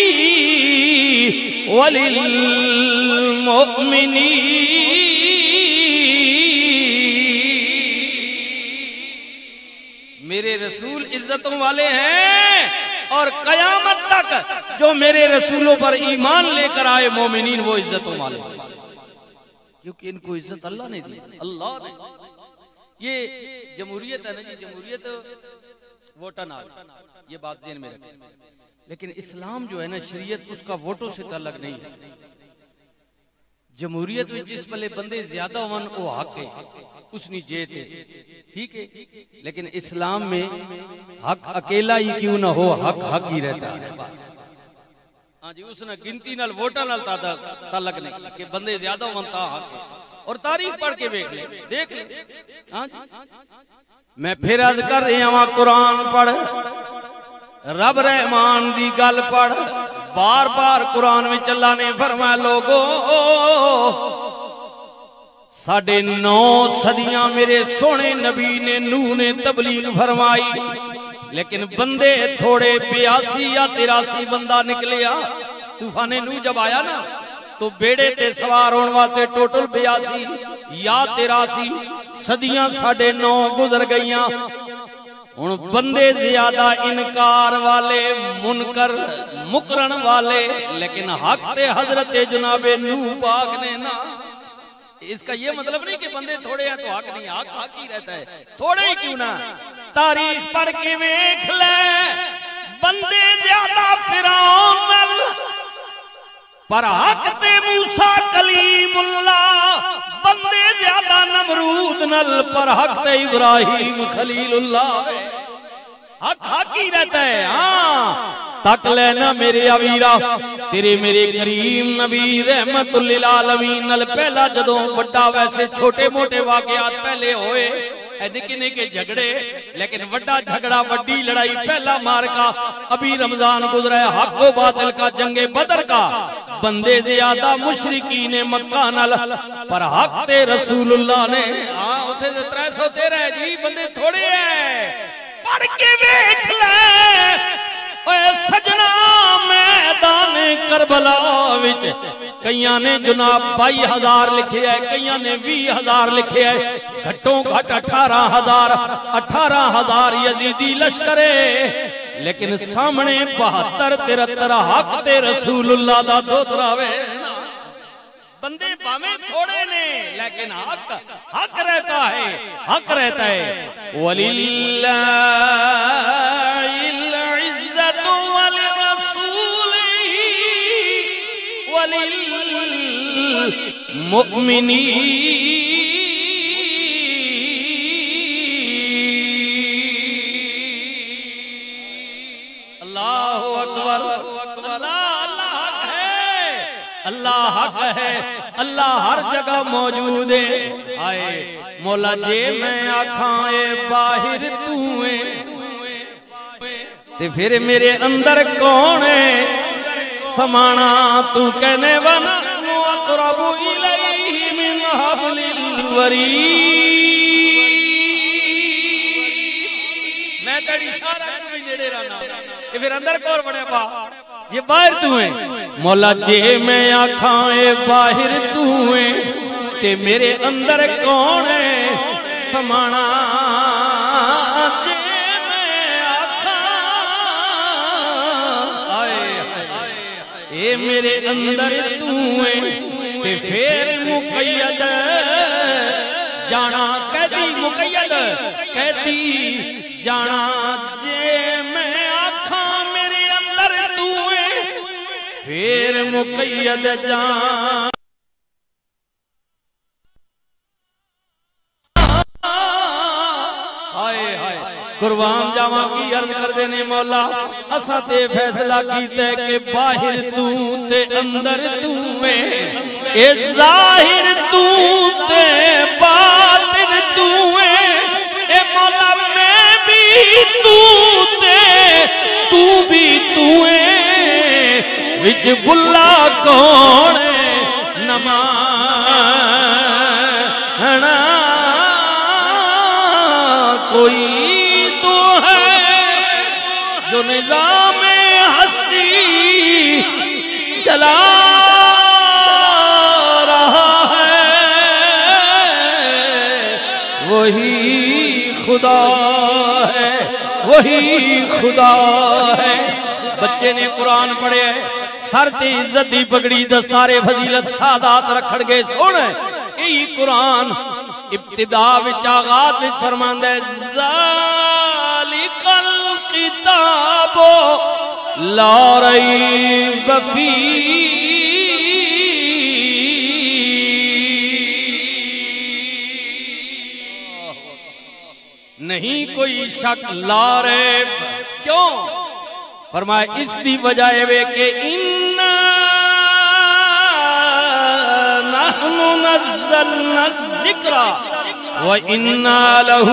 وَلِلْمُؤْمِنِينَ میرے رسول عزتوں والے ہیں اور قیامت تک جو میرے رسولوں پر ایمان لے کر آئے مومنین وہ عزتوں والے ہیں کیونکہ ان کو عزت اللہ نے دی اللہ نے یہ جمہوریت ہے نا جی جمہوریت ووٹاں نال یہ بات ذہن میں رکھیں لیکن اسلام جو ہے نا شریعت اس کا ووٹوں سے تعلق نہیں ہے جمہوریت میں جس پلے بندے زیادہ ہون وہ حق ہے اس نے جیت ہے ٹھیک ہے لیکن اسلام میں حق اکیلا ہی کیوں نہ ہو حق حق ہی رہتا ہے ہاں جی اس نے گنتی نال ووٹاں نال تعلق نہیں کہ بندے زیادہ ہون تا حق ہے اور تاریخ پڑھ کے دیکھ لے میں پھر عرض کر رہا ہوں قرآن پڑھ رب رحمان دی گل پڑھ بار بار قرآن میں اللہ نے فرمایا لوگو 9.5 صدیاں میرے سونے نبی نے نوح نے تبلیغ فرمائی لیکن بندے تھوڑے 82 یا 83 بندہ نکلیا طوفان نوح جب آیا نا تو بیڑے تے سوار ہونے واسطے ٹوٹل 82 یا 83 صدیاں 9.5 گزر گئیاں ہن بندے زیادہ انکار والے منکر مکرن والے لیکن حق تے حضرت جناب نوح پاک نے نا اس کا یہ مطلب نہیں کہ بندے تھوڑے ہیں تو حق نہیں حق حق ہی رہتا ہے تھوڑے ہی کیوں نہ تاریخ پڑھ کے ویکھ لے بندے زیادہ فرعون نال پر حق تے موسیٰ کلیم اللہ بندے زیادہ نمرود نل پر حق تے ابراہیم خلیل اللہ حق حق ہی رہتا ہے ہاں تک لینا میرے عویرہ تیرے میرے کریم نبی رحمت للعالمین نل پہلا جدوں بڑا ویسے چھوٹے موٹے واقعات پہلے ہوئے نکنے کے جھگڑے لیکن وڈا جھگڑا وڈی لڑائی پہلا مارکا ابھی رمضان گزرا ہے حق و باطل کا جنگ بدر کا بندے زیادہ مشرکین مکہ نال پر حق تے رسول اللہ نے اتھے 313 جی بندے تھوڑے ہیں پڑھ کے ویکھ لے اے سجنا میدان کربلا وچ کئیاں نے جناب 22,000 لکھے ہے کئیاں نے 20,000 لکھے ہے گھٹوں گھٹ 18,000 یزیدی لشکر ہے لیکن سامنے 72-73 حق تے رسول اللہ دا دوتراوے بندے پامیں تھوڑے نے لیکن حق رہتا ہے حق رہتا ہے وَلِلَّهِ الْعِزَّةُ وَلِرَسُولِهِ وَلِلْمُؤْمِنِينَ اللہ اکبر اللہ حق ہے اللہ ہر جگہ موجود ہے آئے مولا جے میں آکھاں اے باہر تو ہے تے پھر میرے اندر کون ہے سمانا تو کہنے وَنَحْنُ أَقْرَبُ إِلَيْهِ مِنْ حَبْلِ الْوَرِيدِ میں تیری سارا کوئی نیڑے رہنا یہ پھر اندر کور بڑے پا یہ باہر تو ہیں مولا جے میں آکھاں اے باہر تو ہیں تے میرے اندر کون ہے سمانا جے میں آکھاں اے میرے اندر تو ہیں تے پھر مقید جانا کہتی مقید کہتی جانا جے میں آکھاں میرے اندر تو ہیں مقید جان قربان جاواں کی عرض کر دینے مولا اساں تے فیصلہ کیتا ہے کہ باہر تو تے اندر تو ہے اے ظاہر تو تے باطن تو ہے اے مولا میں بھی تو تے تو بھی تو ہے وچ بلا کون نمانا کوئی جو نظام ہستی چلا رہا ہے وہی خدا ہے وہی خدا ہے بچے نے قرآن پڑھے سر تے عزت دی پگڑی دستارے فضیلت سادات رکھڑ گئے سن یہی قرآن ابتدا وچ آغاز وچ فرماندا ہے ذالک الکتاب لا ریب فیہ نہیں کوئی شک لا ریب کیوں فرمائے اس دی وجہ ہے کہ نحن نزلنا الذکر وَإِنَّا لَهُ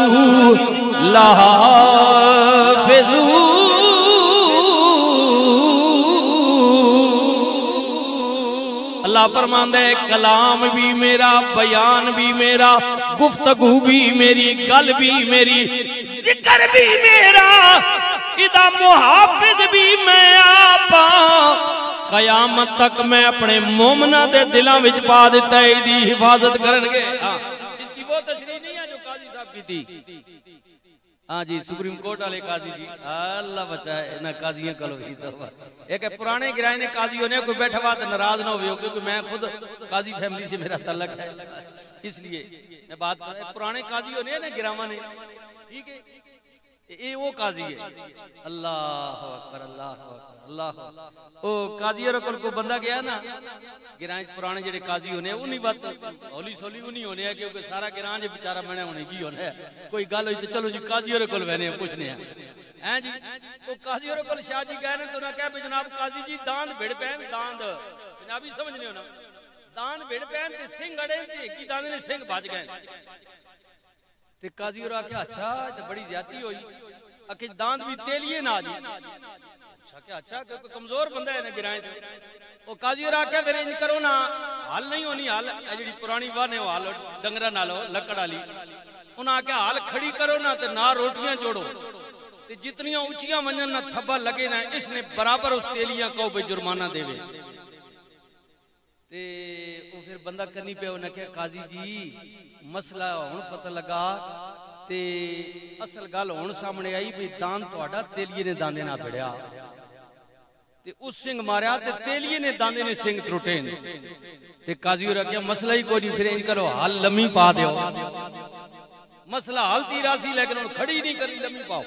لَحَافِظُونَ اللہ فرماندہ ہے کلام بھی میرا بیان بھی میرا گفتگو بھی میری گل بھی میری ذکر بھی میرا ادا محافظ بھی میں آپا قیامت تک میں اپنے مومنہ دے دلاں وچ پا دیتا ہے دی حفاظت کرنگے اس کی وہ تشریح نہیں ہے جو قاضی صاحب کی تھی ہاں جی سپریم کورٹ والے قاضی جی اللہ بچائے نہ قاضیاں کلو ہی تو ایک پرانے گرائے نے قاضی ہونے کوئی بیٹھا بات ناراض نہ ہوئے کیونکہ میں خود قاضی فیملی سے میرا تعلق ہے اس لیے میں بات کر رہا پرانے قاضی ہونے نا گراما نے ٹھیک ہے یہ وہ قاضی ہے اللہ اکبر اللہ اللہ او قاضی رکل کو بندہ گیا نا گرائیں پرانے جڑے قاضی ہونے انہی بات ہولی سولی انہی ہونے ہیں کیونکہ سارا گرائیں جو بچارہ میں نے ہونے کی ہونے ہے کوئی گال ہوئی تو چلو جی قاضی رکل بہنے ہیں کچھ نہیں ہے جی وہ قاضی رکل شاہ جی کہنے تو نہ کہہ بھی جناب قاضی جی داند بھیڑ پہن داند جنابی سمجھنے ہونا داند بھیڑ پہن تے سنگ اڑے تے کی داند نے سنگ بھاج گئے تے قاضی اور آکھا اچھا بڑی زیادتی ہوئی اکھے داند بھی تیلیے نہ جی اچھا کہ کمزور بندہ ہے نا گرائیں وہ قاضی اور آکھا پھر انج کرو نا حال نہیں ہونی حال جڑی پرانی وانے ہو حال ڈنگرہ نالو لکڑ والی انہاں آکھا حال کھڑی کرو نا تے نہ روٹیاں جوڑو تے جتنیاں اونچیاں ونجن نہ تھبا لگے نا اس نے برابر اس تیلیاں کو بے جرمانہ دے وے تے وہ پھر بندہ کرنی پہ انہاں کہا قاضی جی مسئلہ ہون پتہ لگا تے اصل گال ہون سامنے آئی بھی دان توڑا تیلیے نے داندے نہ بڑھیا تے اس سنگ ماریا تے تیلیے نے داندے نے سنگ تروٹیں تے قاضی ہو رہا کیا مسئلہ ہی کوئی نہیں پھر ان کرو حال لمی پا دیو مسئلہ حال تیرا سی لیکن ان کھڑی نہیں کری لمی پاؤ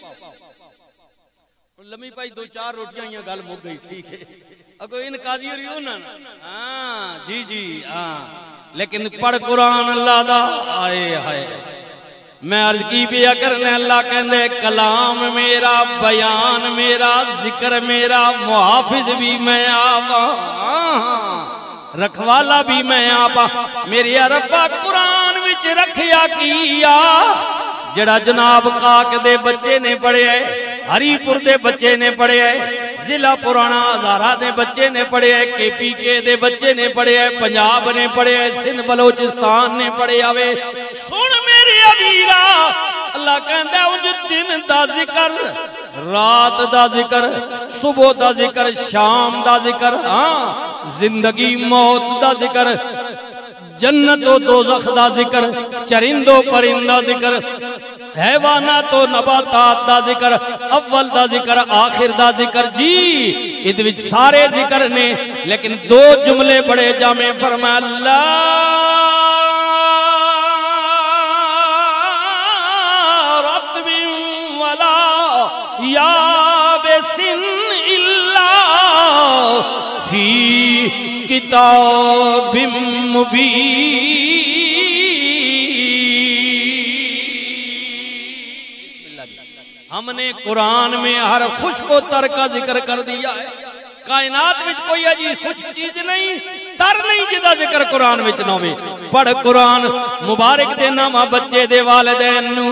لمی پائی دو چار روٹیاں یہ گال مک گئی ٹھیک ہے اگر ان قاضی ہو رہی ہو نا جی جی لیکن پڑھ قرآن اللہ دا آئے آئے میں عرض کی بھی کرنے اللہ کہندے کلام میرا بیان میرا ذکر میرا محافظ بھی میں آبا رکھوالا بھی میں آبا میری ربا قرآن وچ رکھیا کیا جڑا جناب کاک دے بچے نے پڑھے ہری پور دے بچے نے پڑھے ضلع پرانا ہزارہ دے بچے نے پڑھے کے پی کے دے بچے نے پڑھے پنجاب نے پڑھے سندھ بلوچستان نے پڑھے آوے سن میری ابیرہ اللہ کہندہ اُج دن دا ذکر رات دا ذکر صبح دا ذکر شام دا ذکر زندگی موت دا ذکر جنت و دوزخ دا ذکر چرند و پرند دا ذکر حیوانات و نباتات دا ذکر اول دا ذکر آخر دا ذکر جی ادھ سارے ذکر نے لیکن دو جملے بڑے جامع فرمایا اللہ رتب ولا یابس الا فی کتاب مبین. ہم نے قرآن میں ہر خشک و تر کا ذکر کر دیا ہے. کائنات وچ کوئی عجیب خشک چیز نہیں، تر نہیں جدا ذکر قرآن وچ نہ ہوے. پڑھ قرآن مبارک دینا ماں بچے دے والدین نو،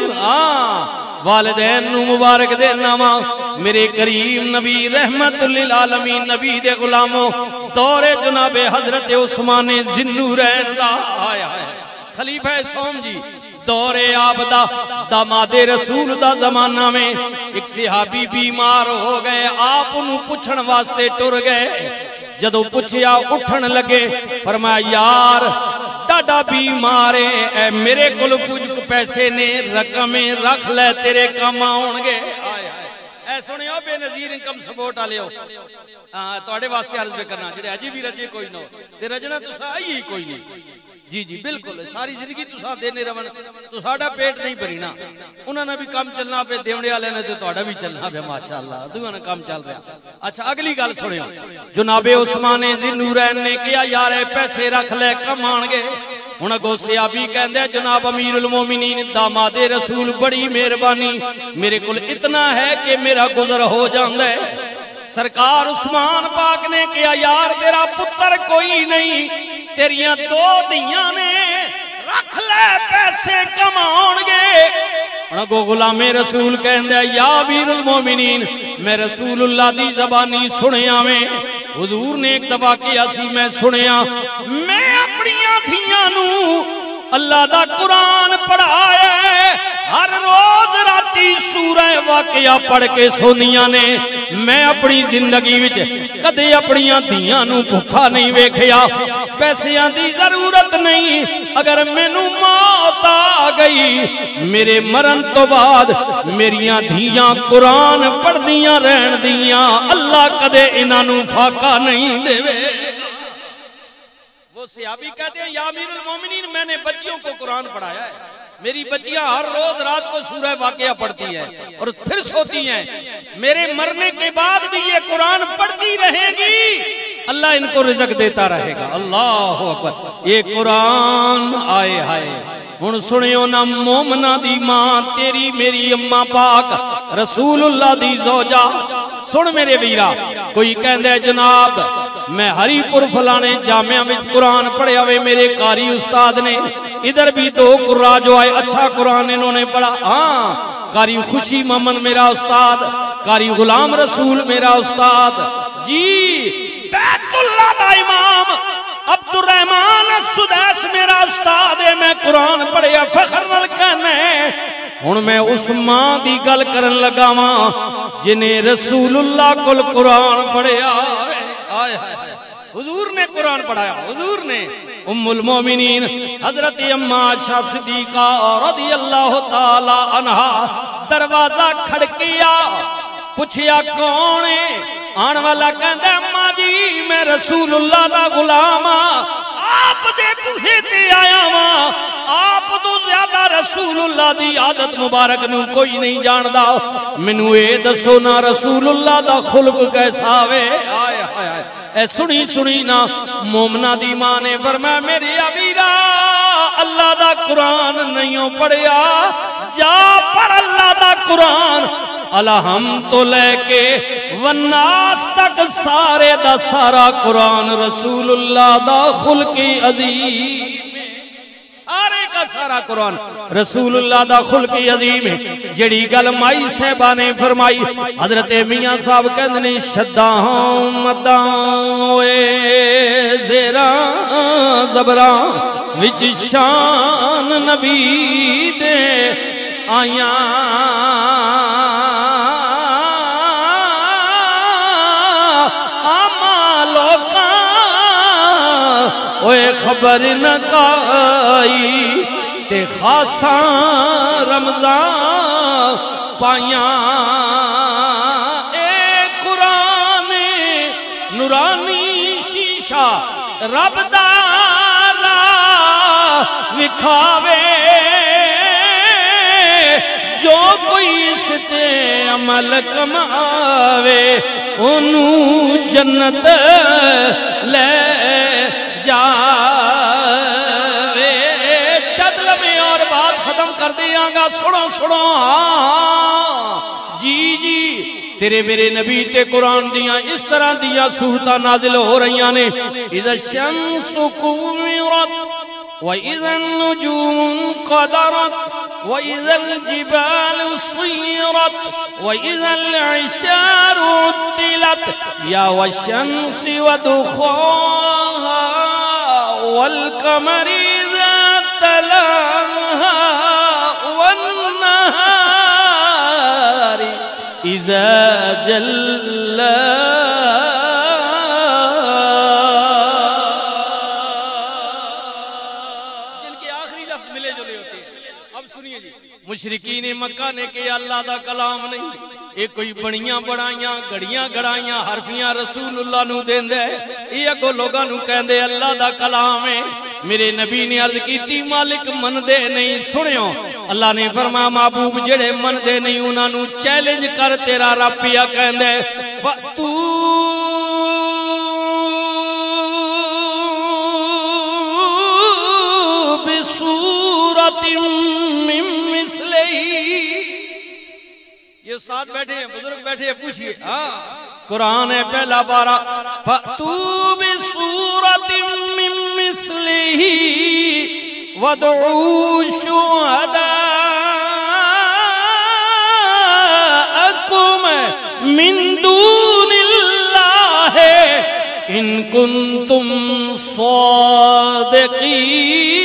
والدین نو مبارک دینا ماں. میرے کریم نبی رحمت للعالمین نبی دے غلاموں، دور جناب حضرت عثمان ذی النورین دا آیا ہے خلیفہ سوم جی، دور آبدہ داماد رسول دا زمانہ میں ایک صحابی بیمار ہو گئے. آپ انہوں پوچھن واسطے ٹر گئے. جدو پوچھیا اٹھن لگے، فرمایا یار ڈاڈا بیمار ہے، اے میرے کل کچھ پیسے نے رقمیں رکھ لے تیرے کام آؤں گے. اے سنے ہو بے نظیر انکم سپورٹ آلے ہو، توڑے واسطے عرض بے کرنا جڑے اجی بھی رجے کوئی نہ ہو تے رجنا تو سائی ہی کوئی نہیں. جی جی بالکل ساری زندگی تو ساں دینے رون تو ساڑا پیٹ نہیں بھرینا. انہوں نے بھی کام چلنا پہ دیوڑے آلے نے تو توڑا بھی چلنا پہ ماشاءاللہ دوہاں نے کام چل رہا. اچھا اگلی گال سنے ہو. جناب عثمان ذی النورین نے کیا یار پیسے رکھ لے کم آنگے. انہوں کو صحابی کہندے جناب امیر المومنین داماد رسول بڑی مہربانی، میرے کل اتنا ہے کہ میرا گزر ہو جاندہ ہے. سرکار عثمان پاک نے کیا یار تیرا پتر کوئی نہیں، تیریاں دو دیاں نے رکھ لے پیسے کماؤں گے. انہوں کو غلام رسول کہندے یا امیر المومنین میں رسول اللہ دی زبانی سنیا میں حضور نے ایک دفعہ کیا سی میں سنیا میں اپنیاں دھیاں نو اللہ دا قرآن پڑھایا ہے. ہر روز راتی سورہ واقعہ پڑھ کے سونیاں نے. میں اپنی زندگی وچ کدے اپنیاں دھیاں نو بھکھا نہیں ویکھیا. پیسیاں دی ضرورت نہیں، اگر مینوں موت آ گئی میرے مرن تو بعد میریاں دھیاں قرآن پڑھ دیاں رہن دیاں، اللہ کدے انہاں نو فاقہ نہیں دے وے. وہ صحابی کہتے ہیں یا امیر المومنین میں نے بچیوں کو قرآن پڑھایا ہے. میری بچیاں ہر روز رات کو سورہ واقعہ پڑھتی ہیں اور پھر سوتی ہیں. میرے مرنے کے بعد بھی یہ قرآن پڑھتی رہے گی، اللہ ان کو رزق دیتا رہے گا. اللہ اکبر. یہ قرآن آئے ہائے ہن سنیو نا مومنہ دی ماں تیری میری اماں پاک رسول اللہ دی زوجہ. سن میرے ویرا کوئی کہندے جناب میں ہری پور فلانے جامعہ میں قرآن پڑھے ہوئے میرے قاری استاد نے. ادھر بھی دو قرآن جو آئے اچھا قرآن انہوں نے پڑھا. ہاں قاری خوشی محمد میرا استاد، قاری غلام رسول میرا استاد. جی بیت اللہ دا امام عبد الرحمن السدیس میرا استاد ہے. میں قرآن پڑھے فخر نال کہنے. ہن میں اس ماں دی گل کرن لگا ماں جنہیں رسول اللہ کل قرآن پڑھے آئے. حضور نے قرآن پڑھایا، حضور نے. ام المومنین حضرت اماں عائشہ صدیقہ رضی اللہ تعالی عنہا دروازہ کھڑکیا، پوچھیا کون ہے؟ آن والا کہندے اماں جی میں رسول اللہ دا غلام آپ دے بوہے تے آیا ہاں. آپ تو زیادہ رسول اللہ دی عادت مبارک نو کوئی نہیں جاندا. مینوں اے دسو نا رسول اللہ دا خلق کیسا وے؟ آئے ہائے اے سنی سنی نا مومنہ دی ماں نے فرمایا میری امیرہ اللہ دا قرآن نہیں پڑھیا، جا پڑھ اللہ دا قرآن. الہم تو لے کے والناس تک سارے دا سارا قرآن رسول اللہ دا خلقی عظیم، سارے کا سارا قرآن رسول اللہ دا خلقی عظیم ہے. جڑی گل مائی صاحبہ نے فرمائی حضرت میاں صاحب کہندے شداں مداں اے زیراں زبراں وچ شان نبی دے آیاں اوے خبر نہ کائی تے خاصاں رمضان پائیاں. اے قرآن نورانی شیشہ رب دارا وکھاوے، جو کوئی اس تے عمل کماوے انہوں جنت لے جاوے چدل میں اور بات ختم کر دیاں گا سنو سنو جی جی تیرے میرے نبی تے قرآن دیاں اس طرح دیاں سورتاں نازل ہو رہی ہیں اذا الشمس كورت وَإِذَا النُّجُومُ انقَدَرَتْ وَإِذَا الْجِبَالُ سُيِّرَتْ وَإِذَا الْعِشَارُ عُطِّلَتْ يَا وَالشَّمْسِ وَضُحَاهَا وَالْقَمَرِ إِذَا تَلَاهَا وَالنَّهَارِ إِذَا جَلَّاهَا مشرکین مکہ نے کہ اللہ دا کلام نہیں یہ کوئی بڑیاں بڑائیاں گڑیاں گڑائیاں حرفیاں رسول اللہ نو دین دے یہ اگو لوگاں نو کہن دے اللہ دا کلام ہے میرے نبی نے عرض کیتی مالک من دے نہیں سنیو اللہ نے فرمایا محبوب جڑے من دے نہیں انہاں نو چیلنج کر تیرا رب پیا کہن دے فَأْتُو بِسُورَةٍ یہ ساتھ بیٹھے ہیں بزرگ بیٹھے ہیں پوچھئے قرآن ہے پہلا بارہ فَأْتُوا بِسُورَةٍ مِّن مِّثْلِهِ وَادْعُوا شُهَدَاءَكُمْ مِن دُونِ اللَّهِ إِن كُنتُمْ صَادِقِينَ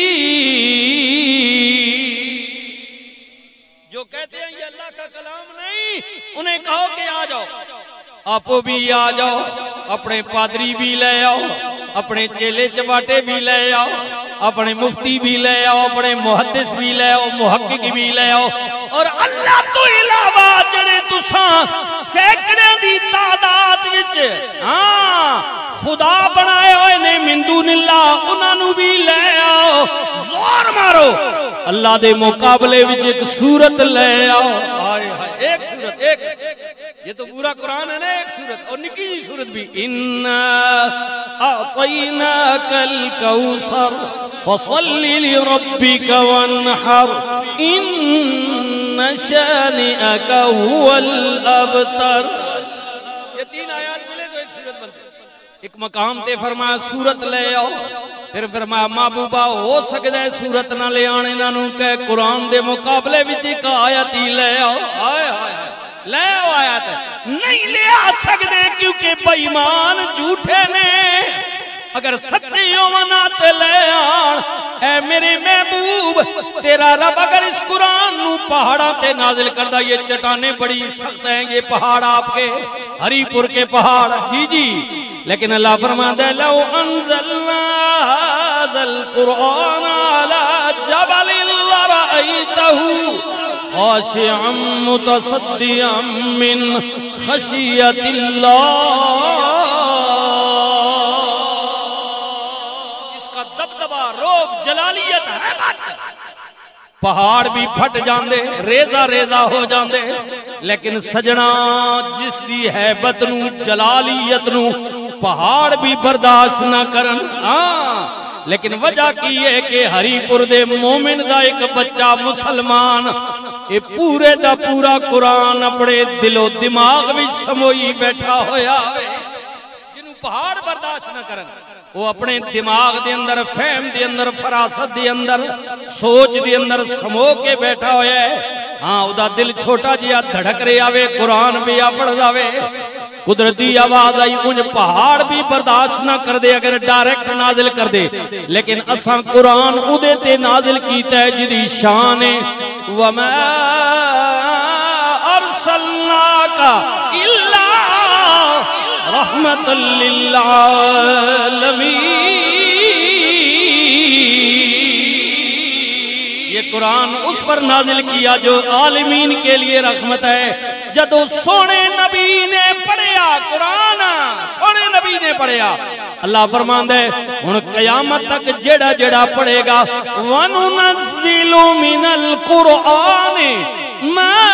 کہتے ہیں یہ اللہ کا کلام نہیں انہیں کہو کہ آ جاؤ آپ بھی آ جاؤ اپنے پادری بھی لے آؤ اپنے چیلے چواٹے بھی لے آؤ اپنے مفتی بھی لے آؤ اپنے محدث بھی لے آؤ محقق بھی لے آؤ اور اللہ تو علاوہ جڑے تساں سینکڑے دی تعداد وچ خدا بنائے ہوئے نے من دون اللہ انہاں نو بھی لے آؤ زور مارو اللہ دے مقابلے وچ ایک سورت لے آؤ ایک سورت ایک یہ تو پورا قرآن ہے نا ایک سورت اور نکی جی سورت بھی اِنَّا أَعْطَيْنَاكَ الْكَوْثَرَ فَصَلِّ لِرَبِّكَ وَانْحَرْ إِنَّ شَانِئَكَ هُوَ الْأَبْتَرُ یہ تین آیات ملے تو ایک سورت بنتے ایک مقام تے فرمایا سورت لے آؤ پھر فرمایا محبوبہ ہو سکتا ہے سورت نہ لے آنے نانو کہ قرآن دے مقابلے وچ ایک آیت ہی لے آؤ آئے آئے لے آؤ آیت نہیں لے آ سکتے کیونکہ بےایمان جھوٹے نے اگر سچے ہومناتے لے آن اے میرے محبوب تیرا رب اگر اس قرآن نو پہاڑاں تے نازل کردہ یہ چٹانیں بڑی سخت ہیں یہ پہاڑ آپ کے ہری پور کے پہاڑ جی جی لیکن اللہ فرماتا ہے لو انزلنا هذا القرآن على جبل لرأيته خاشعا متصدعا من خشية الله اس کا دبدبہ روب جلالیت حیبت پہاڑ بھی پھٹ جاندے ریزہ ریزہ ہو جاندے لیکن سجنا جس دی حیبت نو جلالیت نو پہاڑ بھی برداشت نہ کرن لیکن وجہ کی ہے کہ ہری پور دے مومن دا ایک بچہ مسلمان یہ پورے دا پورا قرآن اپنے دل و دماغ بھی سموئی بیٹھا ہویا جنہوں پہاڑ برداشت نہ کرن وہ اپنے دماغ دے اندر فہم دے اندر فراست دے اندر سوچ دے اندر سمو کے بیٹھا ہویا ہے او دا دل چھوٹا جیا دھڑک رہے آوے قرآن بھی پڑھ داوے قدرتی آواز آئی انج پہاڑ بھی برداشت نہ کر دے اگر ڈائریکٹ نازل کر دے لیکن اساں قرآن ادھے تے نازل کیتا ہے جدی شان ہے وَمَا أَرْسَلْنَاكَ إِلَّا رَحْمَةً لِلْعَالَمِينَ یہ قرآن اس پر نازل کیا جو عالمین کے لیے رحمت ہے جدو سونے نبی نے پڑھیا قرآن سونے نبی نے پڑھیا اللہ فرماندا ہے ہن قیامت تک جڑا جڑا پڑھے گا وَنُنَزِّلُ مِنَ الْقُرْآنِ مَا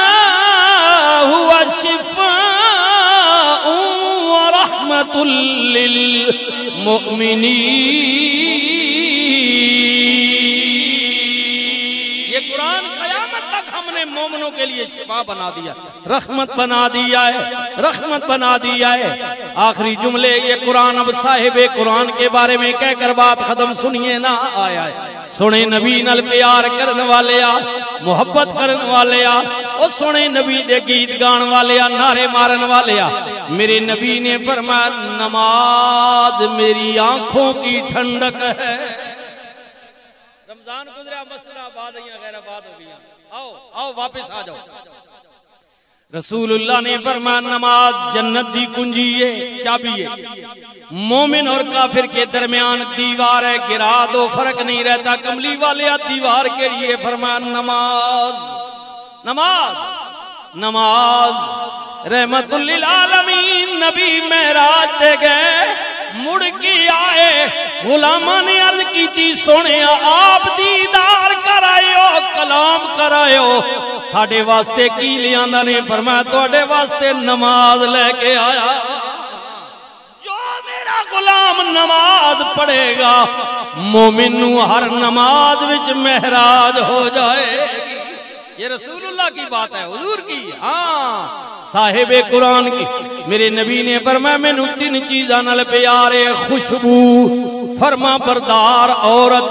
هُوَ شِفَاءٌ وَرَحْمَةٌ یہ قرآن قیامت تک ہم نے مومنوں کے لیے شفا بنا دیا، رحمت بنا دیا ہے، رحمت بنا دیا ہے۔ آخری جملے یہ قرآن اب صاحب قرآن کے بارے میں کہہ کر بات ختم سنیے نہ آیا ہے۔ سنے نبی نال پیار کرن والے آ، محبت کرن والے آ، او سنے نبی دے گیت گان والے آ، نعرے مارن والے آ۔ میرے نبی نے فرمایا نماز میری آنکھوں کی ٹھنڈک ہے۔ رمضان گزرا، مسئلہ آباد ہیں غیر آباد ہو گیا، آؤ واپس آ جاؤ۔ رسول اللہ نے فرمایا نماز جنت دی کنجی ہے، چابی ہے۔ مومن اور کافر کے درمیان دیوار ہے، گرا دو فرق نہیں رہتا۔ کملی والے دیوار کے لیے فرمایا نماز، نماز، نماز۔ رحمت للعالمین نبی معراج تے گئے، مڑ کے آئے، غلاماں نے عرض کی تھی سونے آپ دیدار کرائیو، کلام کرائیو، ساڑھے واسطے کی لیاندہ نے فرمایا توڑے واسطے نماز لے کے آیا۔ جو میرا غلام نماز پڑھے گا مومن نو ہر نماز وچ معراج ہو جائے گی۔ یہ رسول اللہ کی بات ہے، حضور کی، ہاں صاحب قرآن کی۔ میرے نبی نے فرمایا میں نو تین چیزاں نال پیارے، خوشبو، فرما بردار عورت،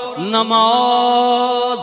نماز۔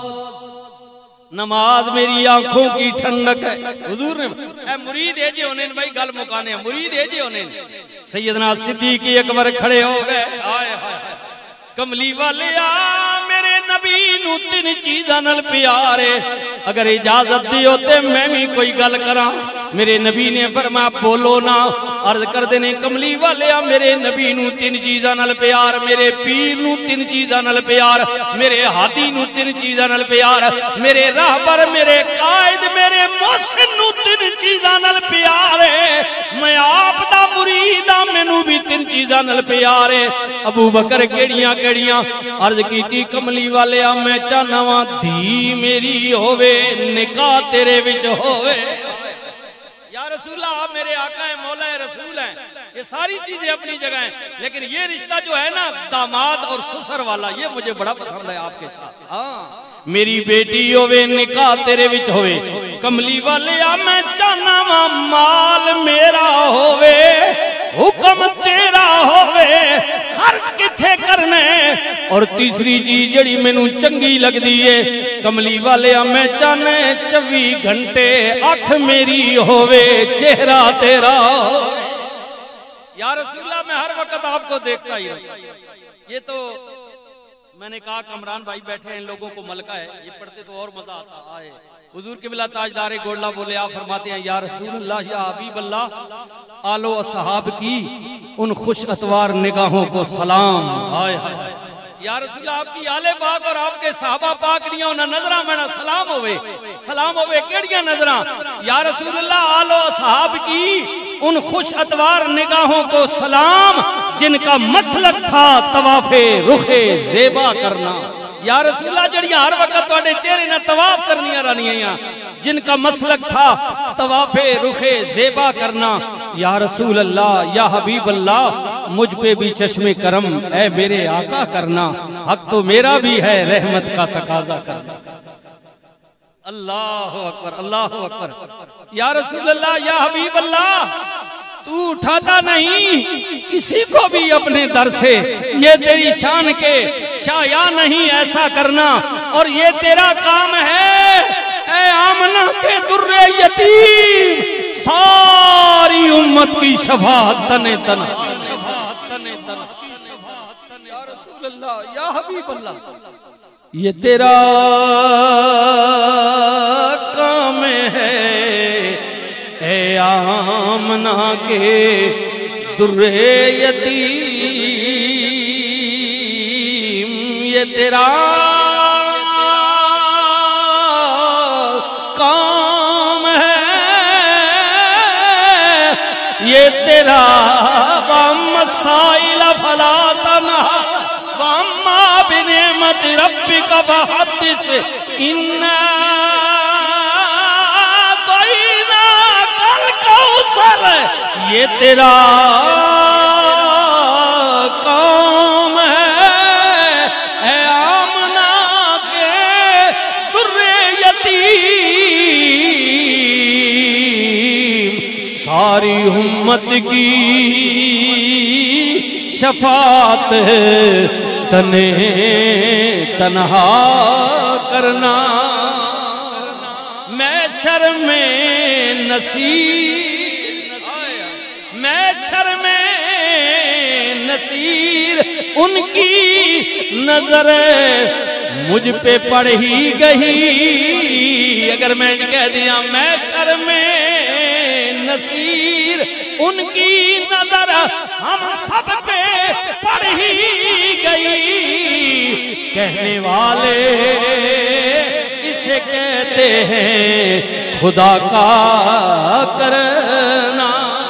نماز میری آنکھوں کی ٹھنڈک ہے۔ حضور نے اے مرید ہے جی ہونے بھائی گل مکانے ہیں، مرید ہے جی ہونے۔ سیدنا صدیق اکبر کھڑے ہو گئے، آئے ہائے کملی والے آ میرے نبی نو تین چیزاں نال پیارے، اگر اجازت دیو تے میں بھی کوئی گل کراں۔ میرے نبی نے فرمایا بولو نا۔ عرض کر دینے کملی والے آ میرے نبی نو تین چیزاں نال پیار، میرے پیر نو تین چیزاں نال پیار، میرے ہادی نو تین چیزاں نال پیار، میرے راہبر، میرے قائد، میرے محسن نو تین چیزاں نال پیار ہے۔ میں آپ دا مرید ہاں، مینوں بھی تین چیزاں نال پیار ہے۔ ابو بکر کیڑیاں کیڑیاں؟ عرض کیتی کملی والے آ میں چاہنا وا دھی میری ہووے، نکاح تیرے وچ ہووے۔ یا رسول اللہ آپ میرے آقا ہیں، مولا ہیں، رسول ہیں، یہ ساری چیزیں اپنی جگہ ہیں، لیکن یہ رشتہ جو ہے نا داماد اور سسر والا یہ مجھے بڑا پسند ہے آپ کے ساتھ۔ ہاں میری بیٹی ہووے، نکاح تیرے وچ ہووے۔ کملی والے آ میں چاہنا وا مال میرا ہووے، حکم تیرا ہووے، خرچ کتھے کرنے۔ اور تیسری چیز جڑی مینوں چنگی لگ دیئے کملی والے میں چاہنے 24 گھنٹے آنکھ میری ہووے، چہرہ تیرا ہووے۔ یا رسول اللہ میں ہر وقت آپ کو دیکھتا ہی رہا۔ یہ تو میں نے کہا کمران بھائی بیٹھے ہیں، ان لوگوں کو ملکہ ہے، یہ پڑھتے تو اور مزہ آتا آئے۔ حضور قبلہ تاجدار گوڑلا بولے آپ فرماتے ہیں یا رسول اللہ یا حبیب اللہ، آل و اصحاب کی ان خوش اتوار نگاہوں کو سلام۔ آئے آئے یا رسول اللہ آپ کی آل پاک اور آپ کے صحابہ پاک دیاں انہاں نظرہ میں نا سلام ہوئے، سلام ہوئے کیڑیاں نظرہ؟ یا رسول اللہ آل و اصحاب کی ان خوش اتوار نگاہوں کو سلام جن کا مسلک تھا طواف رخ زیبا کرنا۔ یا رسول اللہ جڑیاں ہر وقت توڑے چہرے نہ طواف کرنیاں رانیاں، جن کا مسلک تھا طواف رخ زیبا کرنا۔ یا رسول اللہ یا حبیب اللہ مجھ پہ بھی چشم کرم اے میرے آقا کرنا، حق تو میرا بھی ہے رحمت کا تقاضا کرنا۔ اللہ اکبر، اللہ اکبر۔ یا رسول اللہ یا حبیب اللہ تو اٹھاتا نہیں کسی کو بھی اپنے در سے، یہ تیری شان کے شایا نہیں ایسا کرنا، اور یہ تیرا کام ہے اے آمنہ کے در یتیم، ساری امت کی شفاعت تنے تنہ۔ یا رسول اللہ یا حبیب اللہ یہ تیرا کام ہے اے آمنہ کے در یتیم، یہ تیرا کام ہے، یہ تیرا مسائل فلا تنہر واما بنعمت ربک فحدث انا یہ تیرا کام ساری امت کی شفاعت تنے تنہا کرنا میں شرم نصیر میں شرم نصیر ان کی نظر مجھ پہ پڑ ہی گئی اگر میں کہہ دیا میں شرم نصیر ان کی نظر ہم سب پہ پڑ ہی گئی کہنے والے اسے کہتے ہیں خدا کا کرنا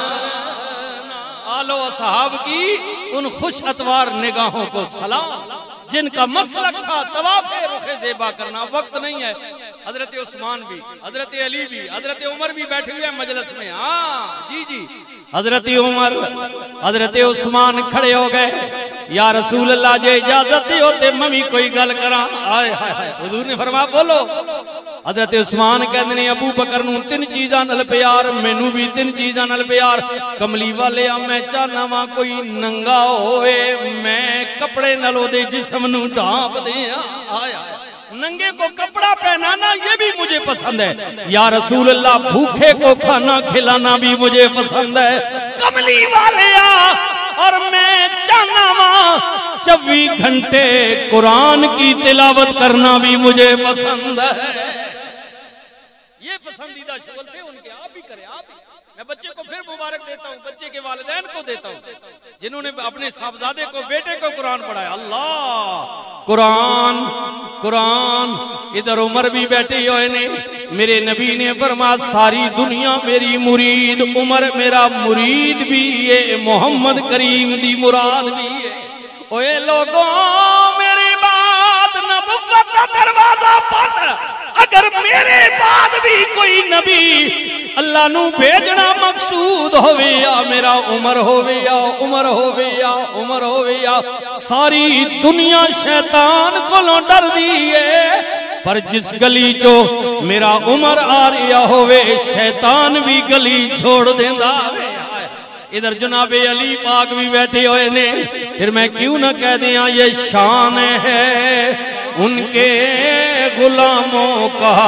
آل و اصحاب کی ان خوش اتوار نگاہوں کو سلام جن کا مسلک تھا طواف رخ زیبا کرنا وقت نہیں ہے حضرت عثمان بھی حضرت علی بھی حضرت عمر بھی بیٹھے ہوئے ہیں مجلس میں ہاں جی حضرت عمر حضرت عثمان کھڑے ہو گئے یا رسول اللہ جے اجازت دے ہوتے ممی کوئی گل کراں آئے ہائے حضور نے فرمایا بولو حضرت عثمان کہندے نے ابو بکر نوں 3 چیزاں نال پیار مینوں بھی 3 چیزاں نال پیار کملی والے میں چاہنا وا کوئی ننگا ہوئے میں کپڑے نال او دے جسم نوں ڈھانپ دیاں آئے ننگے کو کپڑا پہنانا یہ بھی مجھے پسند ہے یا رسول اللہ بھوکے کو کھانا کھلانا بھی مجھے پسند ہے کملی والے اور میں چاہنا وا 24 گھنٹے قرآن کی تلاوت کرنا بھی مجھے پسند ہے یہ پسندیدہ شغل تھے ان کے آپ بھی کریں آپ بھی میں بچے کو پھر مبارک دیتا ہوں بچے کے والدین کو دیتا ہوں جنہوں نے اپنے صاحبزادے کو بیٹے کو قرآن پڑھایا اللہ قرآن قرآن ادھر عمر بھی بیٹھے ہوئے نے میرے نبی نے فرمایا ساری دنیا میری مرید عمر میرا مرید بھی ہے محمد کریم دی مراد بھی ہے اوے لوگوں میری بات نبوت کا دروازہ بند اگر میرے بعد بھی کوئی نبی اللہ نو بھیجنا مقصود ہوئے یا میرا عمر ہوئے یا عمر ہوئے یا عمر ہوئے یا ساری دنیا شیطان کو لو ڈر دیئے پر جس گلی جو میرا عمر آ رہا ہوئے شیطان بھی گلی چھوڑ دیندہ ادھر جناب علی پاک بھی بیٹھے ہوئے نے پھر میں کیوں نہ کہہ دیا یہ شان ہے ان کے غلاموں کا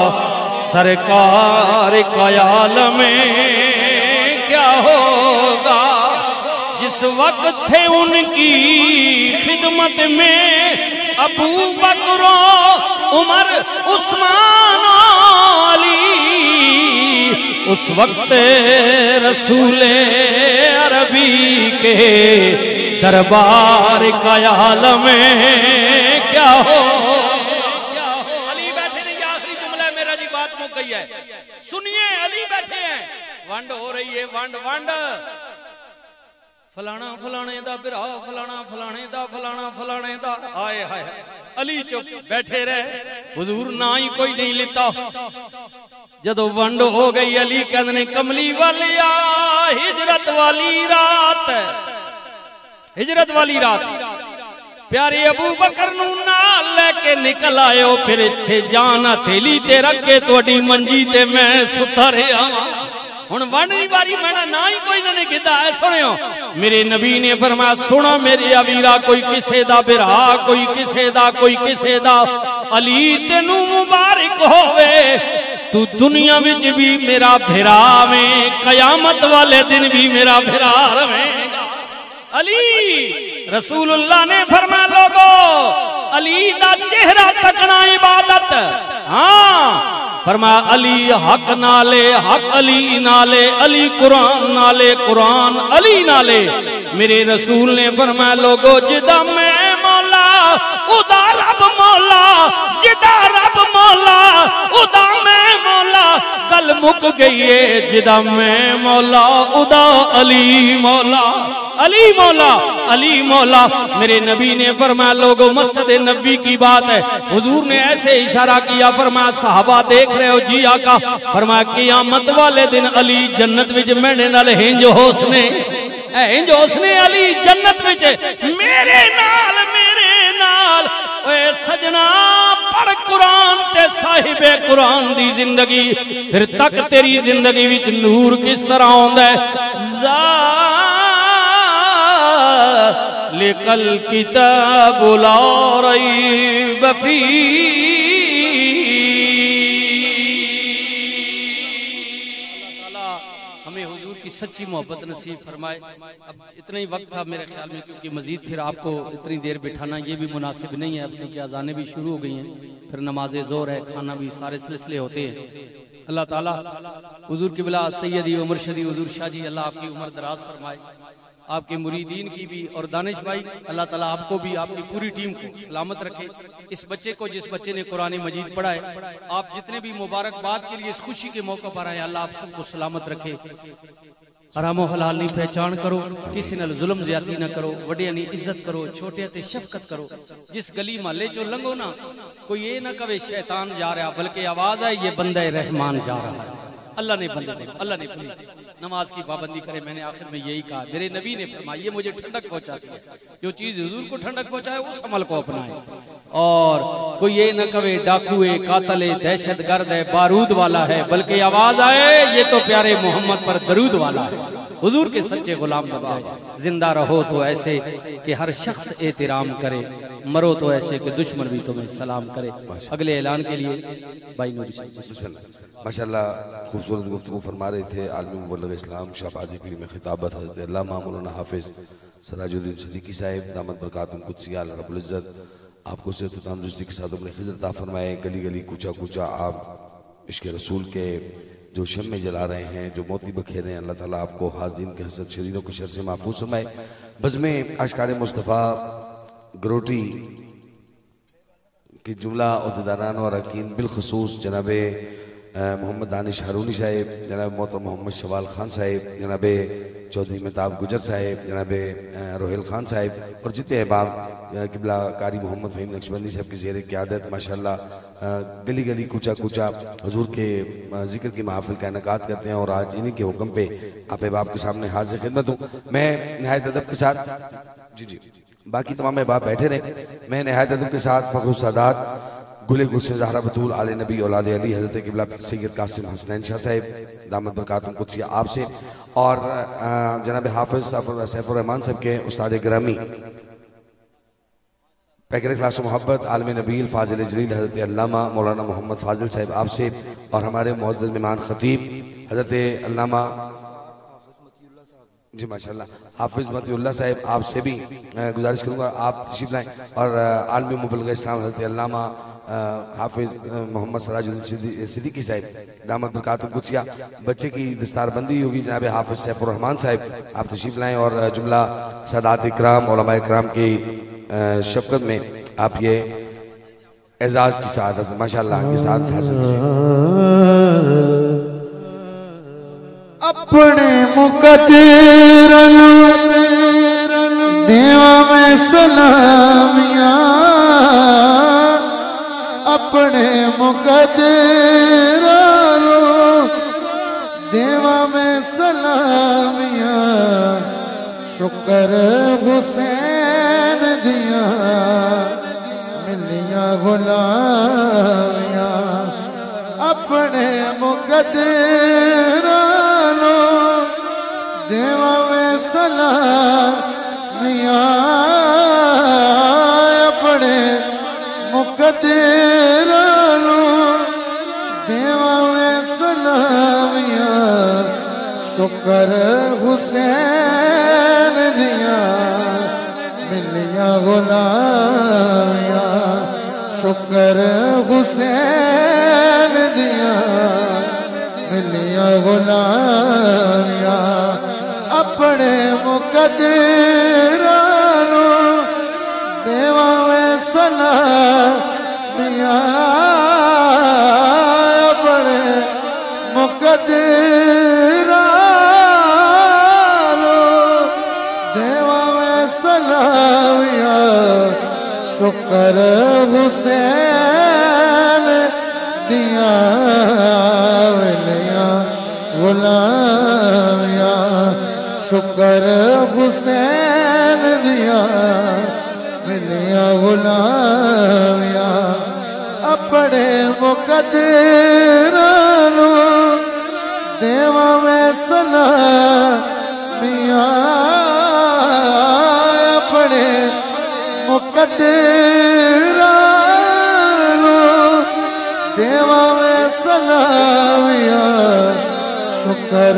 سرکار کا عالم کیا ہوگا جس وقت تھے ان کی خدمت میں ابو بکر عمر عثمان علی اس وقت رسول عربی کے دربار کا عالم کیا ہو علی بیٹھے نہیں یہ آخری جملہ ہے میرا جی بات مک گئی ہے سنیے علی بیٹھے ہیں ونڈ ہو رہی ہے ونڈ ونڈ فلانا فلانے دا برا فلانا فلانے دا فلانا فلانے دا آئے ہائے علی چپ بیٹھے رہے حضور نہ ہی کوئی نہیں لیتا جدو ونڈ ہو گئی علی کہنے کملی والی ہجرت والی رات ہجرت والی رات پیارے ابو بکر نو نال لے کے نکل آئے ہو پھر اتھے جانا تھیلی تے رکھ کے توڑی منجی تے میں ستا رہا ہن ونڈی باری میں نہ ہی کوئی نہ کہتا ہے سنے ہو میرے نبی نے فرمایا سنا میری عویرہ کوئی کسے دا برا کوئی کسے دا کوئی کسے دا علی تینو مبارک ہوئے تو دنیا وچ بھی میرا بھرا میں قیامت والے دن بھی میرا بھرا رہے گا علی رسول اللہ نے فرمایا لوگو علی دا چہرہ تکنا عبادت ہاں فرمایا علی حق نالے حق علی نالے علی قرآن نالے قرآن علی نالے میرے رسول نے فرمایا لوگو جدا میں مولا ادا رب مولا جدا رب مولا ادا میں مولا کل مک گئی ہے جدا میں مولا ادا علی مولا علی مولا علی مولا میرے نبی نے فرمایا لوگوں مسجد نبی کی بات ہے حضور نے ایسے اشارہ کیا فرمایا صحابہ دیکھ رہے ہو جی آقا فرمایا قیامت والے دن علی جنت وچ میرے نال ہنج حسنے ہنج حسنے علی جنت وچ میرے نال اے سجنا پڑھ قرآن تے صاحب قرآن دی زندگی پھر تک تیری زندگی وچ نور کس طرح ہوندا ہے ذالک الکتاب لا ریب فیہ سچی محبت نصیب فرمائے. اب اتنا ہی وقت تھا میرے خیال میں کیونکہ مزید پھر آپ کو اتنی دیر بٹھانا یہ بھی مناسب نہیں ہے کیونکہ اذانیں بھی شروع ہو گئی ہیں پھر نماز ظہر ہے کھانا بھی سارے سلسلے ہوتے ہیں. اللہ تعالیٰ حضور قبلہ سیدی و مرشدی حضور شاہ جی اللہ آپ کی عمر دراز فرمائے آپ کے مریدین کی بھی اور دانش بھائی اللہ تعالیٰ آپ کو بھی آپ کی پوری ٹیم کو سلامت رکھے. اس بچے کو جس بچے نے قرآن مجید پڑھا ہے آپ جتنے بھی مبارکباد کے لیے اس خوشی کے موقع پر آئے اللہ آپ سب کو سلامت رکھے. حرام و حلال نہیں پہچان کرو کسی نال ظلم زیادتی نہ کرو وڈے نہیں عزت کرو چھوٹے تے شفقت کرو. جس گلی محلے چو لنگو نا کوئی یہ نہ کہے شیطان جا رہا بلکہ آواز ہے یہ بندہ رحمان جا رہا ہے. اللہ نے بندے دے اللہ نے پلیز نماز کی پابندی کرے. میں نے آخر میں یہی کہا میرے نبی نے فرمایا یہ مجھے ٹھنڈک پہنچاتی ہے جو چیز حضور کو ٹھنڈک پہنچائے اس عمل کو اپنائے. اور کوئی یہ نہ کہے ڈاکو ہے قاتل ہے دہشت گرد ہے بارود والا ہے بلکہ آواز آئے یہ تو پیارے محمد پر درود والا ہے. حضور کے سچے غلام بن جائے. زندہ رہو تو ایسے کہ ہر شخص احترام کرے مرو تو ایسے کہ دشمن بھی تمہیں سلام کرے. اگلے اعلان کے لیے بھائی نوری صاحب ماشاءاللہ خوبصورت گفتگو فرما رہے تھے عالم مبلغ اسلام شہبازی پیر میں خطابت حضرت علامہ مولانا حافظ سراج الدین صدیقی صاحب دامت برکاتہم قدسیہ اللہ رب العزت آپ کو صحت و تندرستی کے ساتھ اپنے خضر عطا فرمائے. گلی گلی کوچا کوچا آپ عشق رسول کے جو شمع جلا رہے ہیں جو موتی بکھیر رہے ہیں اللہ تعالیٰ آپ کو حاسدین کے حسد شریروں کے شر سے محفوظ فرمائے. بزم اشکار مصطفیٰ گروٹی کی جملہ عہدیداران اور اراکین بالخصوص جناب محمد دانش ہارونی صاحب جناب محترم محمد شوال خان صاحب جناب چودھری مہتاب گجر صاحب جناب روحیل خان صاحب اور جتنے احباب قبلہ قاری محمد فہیم نقشبندی صاحب کی زیر قیادت ماشاءاللہ گلی گلی کوچا کوچا حضور کے ذکر کی محافل کا انعقاد کرتے ہیں اور آج انہی کے حکم پہ آپ احباب کے سامنے حاضر خدمت ہوں. میں نہایت ادب کے ساتھ جی باقی تمام احباب بیٹھے رہے. میں نہایت ادب کے ساتھ فخر السادات گلے گلشن زہرہ بطول آل نبی اولاد علی حضرت قبلہ سید قاسم حسنین شاہ صاحب دامت برکاتہم قدسیہ آپ سے اور جناب حافظ سیف الرحمان صاحب کے استاد گرامی پیکر اخلاص و محبت عالم نبیل فاضل جلیل حضرت علامہ مولانا محمد فاضل صاحب آپ سے اور ہمارے معزز مہمان خطیب حضرت علامہ جی ماشاءاللہ حافظ متی اللہ صاحب آپ سے بھی گزارش کروں گا آپ تشریف لائیں اور عالم مبلغ اسلام حضرت علامہ حافظ محمد سراج الدین صدیقی صاحب دامت برکاتہم قدسیہ بچے کی دستار بندی ہوگی جناب حافظ سیف الرحمان صاحب آپ تشریف لائیں اور جملہ سادات اکرام علماء اکرام کی شفقت میں آپ یہ اعزاز کی سعادت ماشاءاللہ کی سعادت حاصل کیجئے. اپنے مقدر دیوا میں سلامیاں اپنے مقدر دیوا میں سلامیاں شکر حسین دیا ملیاں غلامیاں اپنے مقدر دیوا میں سلامیاں اپنے مقدر دیوا میں سلامیاں شکر حسین دیا ملیاں غلامیاں شکر حسین دیا ملیاں غلامیاں اپنے مقدر دیوا میں سلامیاں اپنے مقدر دیوا میں سلامیاں شکر حسین دیا ملیاں غلامیاں شکر حسین دیا ملیاں غلامیاں اپنے مقدر لو دیوا میں سلامیاں اپنے مقدر لو دیوا میں سلامیاں شکر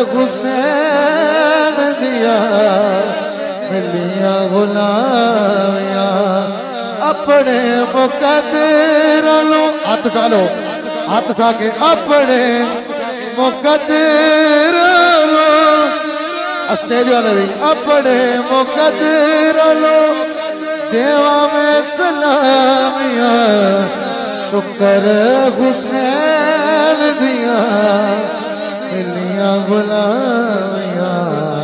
حسین دیا ملیاں غلامیاں اپنے مقدر لو ہاتھ اٹھا لو ہاتھ اٹھا کے اپنے مقدر لو اسٹیج والے بھی اپنے مقدر لو دیوا میں سلامیاں شکر حسین دیا ملیاں غلامیاں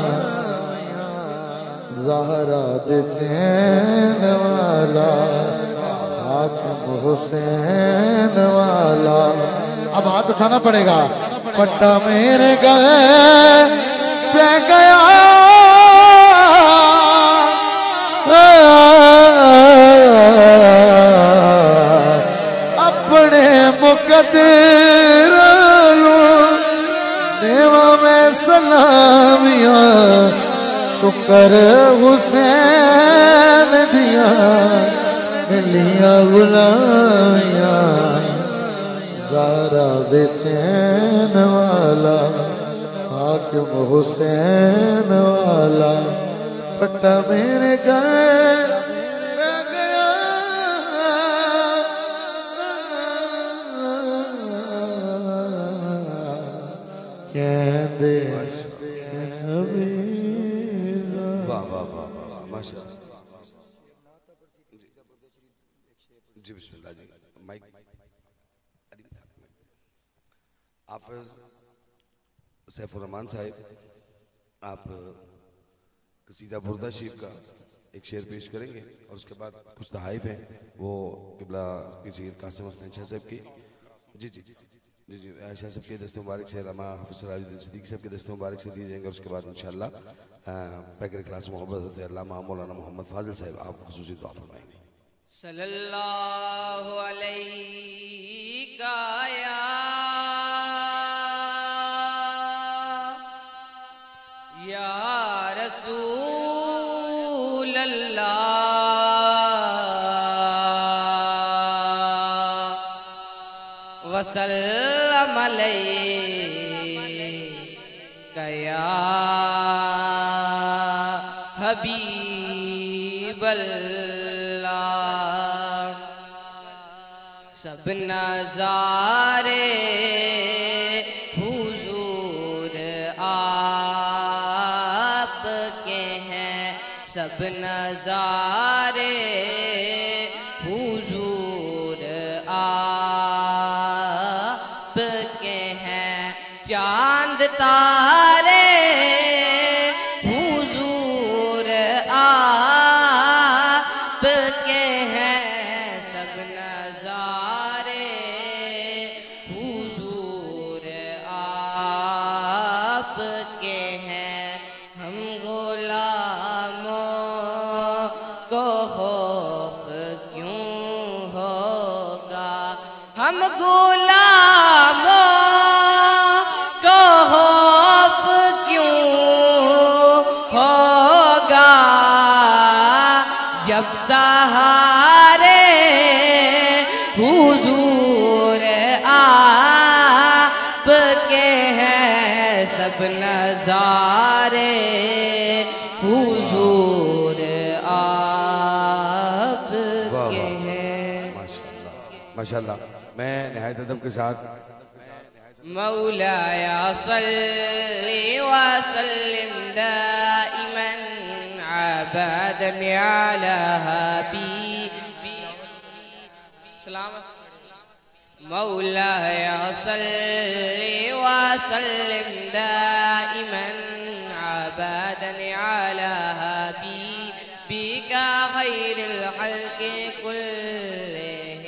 زہرا دے چین والا حاکم حسین والا اب ہاتھ اٹھانا پڑے گا پٹا میرے گئے پہ گیا اپنے مقدر لو دیوا میں سلامیاں شکر حسین دیا ملیاں غلامیاں زہرا دے چین والا حاکم حسین والا پٹا میرے گئے میں گیا کہندے جی بسم اللہ جی مائک حافظ سیف الرحمن صاحب آپ قصیدہ بردہ شریف کا ایک شعر پیش کریں گے اور اس کے بعد کچھ تحائف ہیں وہ قبلہ پیر سید قاسم حسین شاہ صاحب کی جی جی جی جی شاہ صاحب کے دست مبارک سے علامہ حافظ سراج الدین صدیق صاحب کے دست مبارک سے دیے جائیں گے اور اس کے بعد انشاءاللہ پیکر اخلاص محبت علامہ مولانا محمد فاضل صاحب آپ خصوصی دعا فرمائیں گے صلی اللہ علیہ یا رسول اللہ وسلم علیک یا حبیب اللہ سب نظارے حضور آپ کے ہیں سب نظارے حضور آپ کے ہیں چاند تارے حضور آپ کے ہیں سب نظارے حضور آپ کے ہیں ہم غلاموں کو خوف کیوں ہوگا ہم غلاموں کو خوف کیوں ہوگا جب سہارے حضور آپ کے ہیں سب نظارے حضور آپ کے ہیں ماشاءاللہ میں نہایت ادب کے ساتھ مولاي صل وسلم دائما ابدا على حبيبي سلامت مولاي صل وسلم دائما ابدا